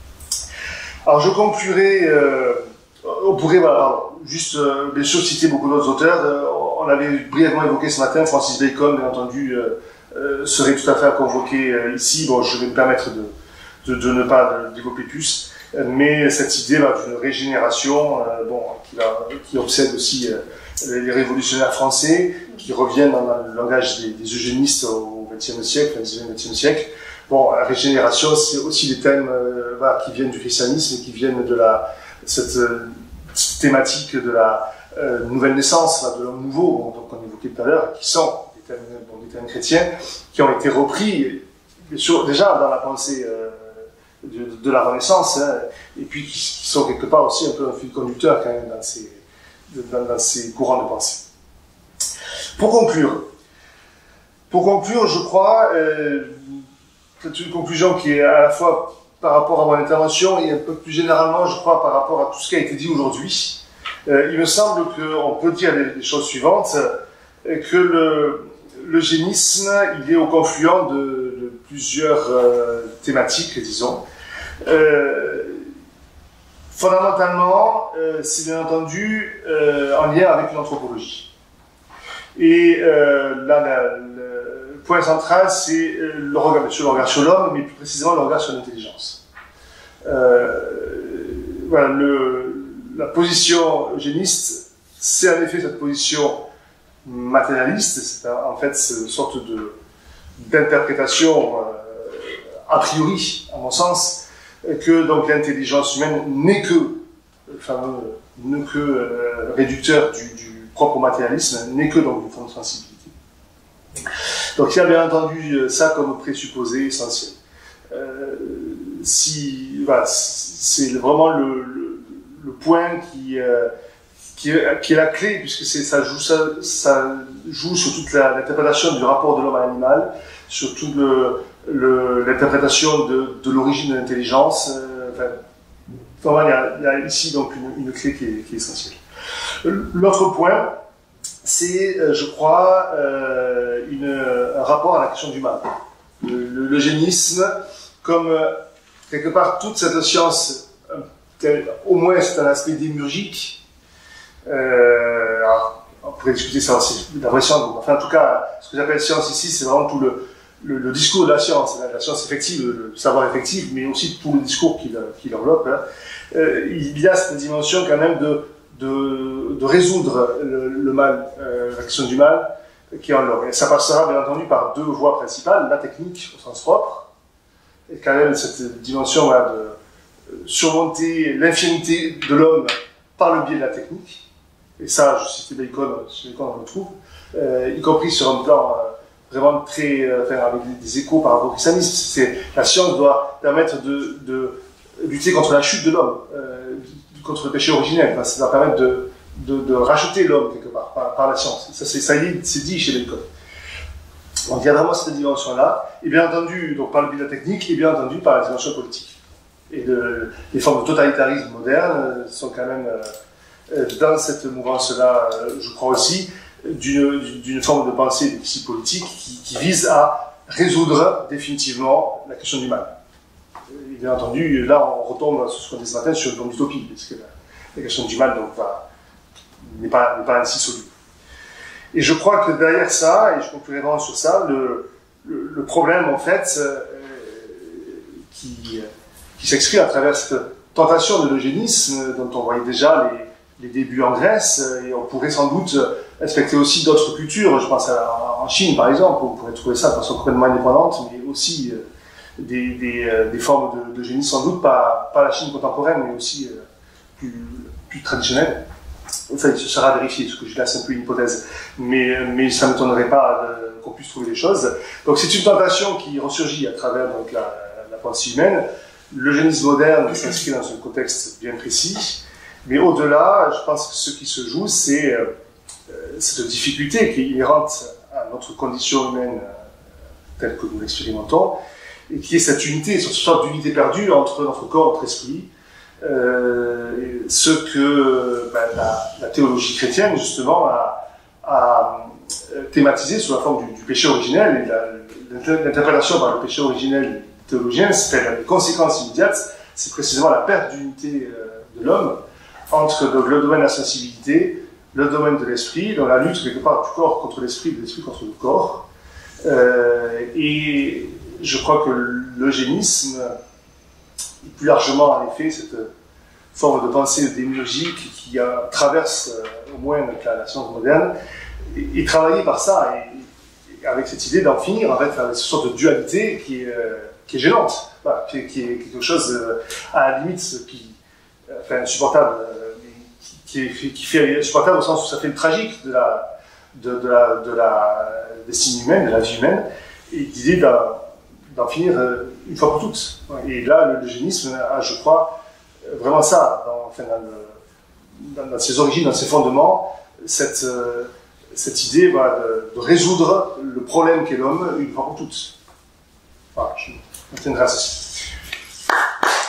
Alors, je conclurai, euh, on pourrait, voilà, juste, euh, bien sûr, citer beaucoup d'autres auteurs. Euh, on avait brièvement évoqué ce matin, Francis Bacon, bien entendu, euh, euh, serait tout à fait à convoquer euh, ici. Bon, je vais me permettre de De, de ne pas développer plus, mais cette idée là, d'une régénération euh, bon, qui, va, qui obsède aussi euh, les révolutionnaires français, qui reviennent dans le langage des, des eugénistes au vingtième siècle, dix-neuvième, vingtième siècle. Bon, la régénération, c'est aussi des thèmes euh, voilà, qui viennent du christianisme et qui viennent de la, cette, euh, cette thématique de la euh, nouvelle naissance, là, de l'homme nouveau, bon, donc on évoquait tout à l'heure, qui sont des thèmes, bon, des thèmes chrétiens, qui ont été repris, bien sûr, déjà dans la pensée euh, De, de la Renaissance, hein, et puis qui, qui sont quelque part aussi un peu un fil conducteur quand même dans ces, dans, dans ces courants de pensée. Pour conclure, pour conclure, je crois, euh, c'est une conclusion qui est à la fois par rapport à mon intervention et un peu plus généralement, je crois, par rapport à tout ce qui a été dit aujourd'hui. Euh, il me semble qu'on peut dire les, les choses suivantes, que le, l'eugénisme, il est au confluent de, de plusieurs euh, thématiques, disons. Euh, fondamentalement, euh, c'est bien entendu euh, en lien avec l'anthropologie. Et euh, là, la, le point central, c'est le regard, sur le regard sur l'homme, mais plus précisément le regard sur l'intelligence. Euh, voilà, le, la position eugéniste, c'est en effet cette position matérialiste, c'est en fait cette sorte de d'interprétation euh, a priori, à mon sens, que donc l'intelligence humaine n'est que le fameux n'est que euh, réducteur du, du propre matérialisme, n'est que donc une forme de sensibilité. Donc il y a bien entendu ça comme présupposé essentiel. Euh, si voilà, c'est vraiment le, le, le point qui euh, Qui est, qui est la clé, puisque ça joue, ça, ça joue sur toute l'interprétation du rapport de l'homme à l'animal, sur toute l'interprétation de, de l'origine de l'intelligence. Euh, enfin, vraiment, il y, a, il y a ici donc une, une clé qui est, qui est essentielle. L'autre point, c'est, je crois, euh, une, un rapport à la question du mal. L'eugénisme, comme quelque part toute cette science, au moins c'est un aspect démiurgique. Euh, alors, on pourrait discuter ça aussi, la vraie science. Enfin, en tout cas, ce que j'appelle science ici, c'est vraiment tout le, le, le discours de la science, la, la science effective, le savoir effectif, mais aussi tout le discours qui, qui l'enveloppe. Hein. Euh, il y a cette dimension quand même de, de, de résoudre le, le mal, euh, la question du mal qui est en l'homme. Et ça passera bien entendu par deux voies principales, la technique au sens propre, et quand même cette dimension voilà, de surmonter l'infinité de l'homme par le biais de la technique. Et ça, je citais Bacon, chez Bacon on le trouve, euh, y compris sur un plan euh, vraiment très, euh, enfin, avec des, des échos par rapport au christianisme. La science doit permettre de, de lutter contre la chute de l'homme, euh, contre le péché originel. Enfin, ça doit permettre de, de, de racheter l'homme quelque part par, par la science. Ça, ça y est, c'est dit chez Bacon. Donc il y a vraiment cette dimension-là, et bien entendu donc, par le biais de la technique, et bien entendu par la dimension politique. Et de, les formes de totalitarisme moderne sont quand même euh, dans cette mouvance-là, je crois aussi, d'une forme de pensée ici politique qui, qui vise à résoudre définitivement la question du mal. Et bien entendu, là, on retombe sur ce qu'on dit ce matin sur une forme d'utopie, parce que la, la question du mal n'est pas, pas ainsi soluble. Et je crois que derrière ça, et je conclurai vraiment sur ça, le, le, le problème, en fait, euh, qui, qui s'exprime à travers cette tentation de l'eugénisme dont on voyait déjà les, les débuts en Grèce, et on pourrait sans doute respecter aussi d'autres cultures, je pense à, en Chine par exemple, on pourrait trouver ça de façon complètement indépendante, mais aussi euh, des, des, euh, des formes d'eugénisme, sans doute pas, pas la Chine contemporaine, mais aussi euh, plus, plus traditionnelle. Enfin, ce sera vérifié, ce que je dis là c'est un peu une hypothèse, mais, mais ça ne m'étonnerait pas qu'on puisse trouver des choses. Donc c'est une tentation qui ressurgit à travers donc, la, la pensée humaine. L'eugénisme moderne s'inscrit dans un contexte bien précis, mais au-delà, je pense que ce qui se joue, c'est euh, cette difficulté qui est inhérente à notre condition humaine euh, telle que nous l'expérimentons, et qui est cette unité, cette sorte d'unité perdue entre notre corps et notre esprit, euh, ce que ben, la, la théologie chrétienne, justement, a, a thématisé sous la forme du, du péché originel, et l'interprétation par le péché originel théologien, c'est-à-dire les conséquences immédiates, c'est précisément la perte d'unité euh, de l'homme entre donc, le domaine de la sensibilité, le domaine de l'esprit, dans la lutte quelque part du corps contre l'esprit, de l'esprit contre le corps. Euh, et je crois que l'eugénisme, et plus largement en effet cette forme de pensée démiurgique qui euh, traverse euh, au moins donc, la, la science moderne, est, est travaillée par ça, et, et avec cette idée d'en finir en fait, avec cette sorte de dualité qui est, euh, qui est gênante, voilà, qui, qui est quelque chose euh, à la limite qui, euh, enfin, insupportable, euh, qui, qui, qui fait insupportable au sens où ça fait le tragique de la, de, de la, de la destinée humaine, de la vie humaine, et l'idée d'en finir euh, une fois pour toutes. Et là, l'eugénisme a, je crois, vraiment ça, dans, enfin, dans, le, dans, dans ses origines, dans ses fondements, cette, euh, cette idée voilà, de, de résoudre le problème qu'est l'homme une fois pour toutes. Voilà, je me tiendrai à ceci.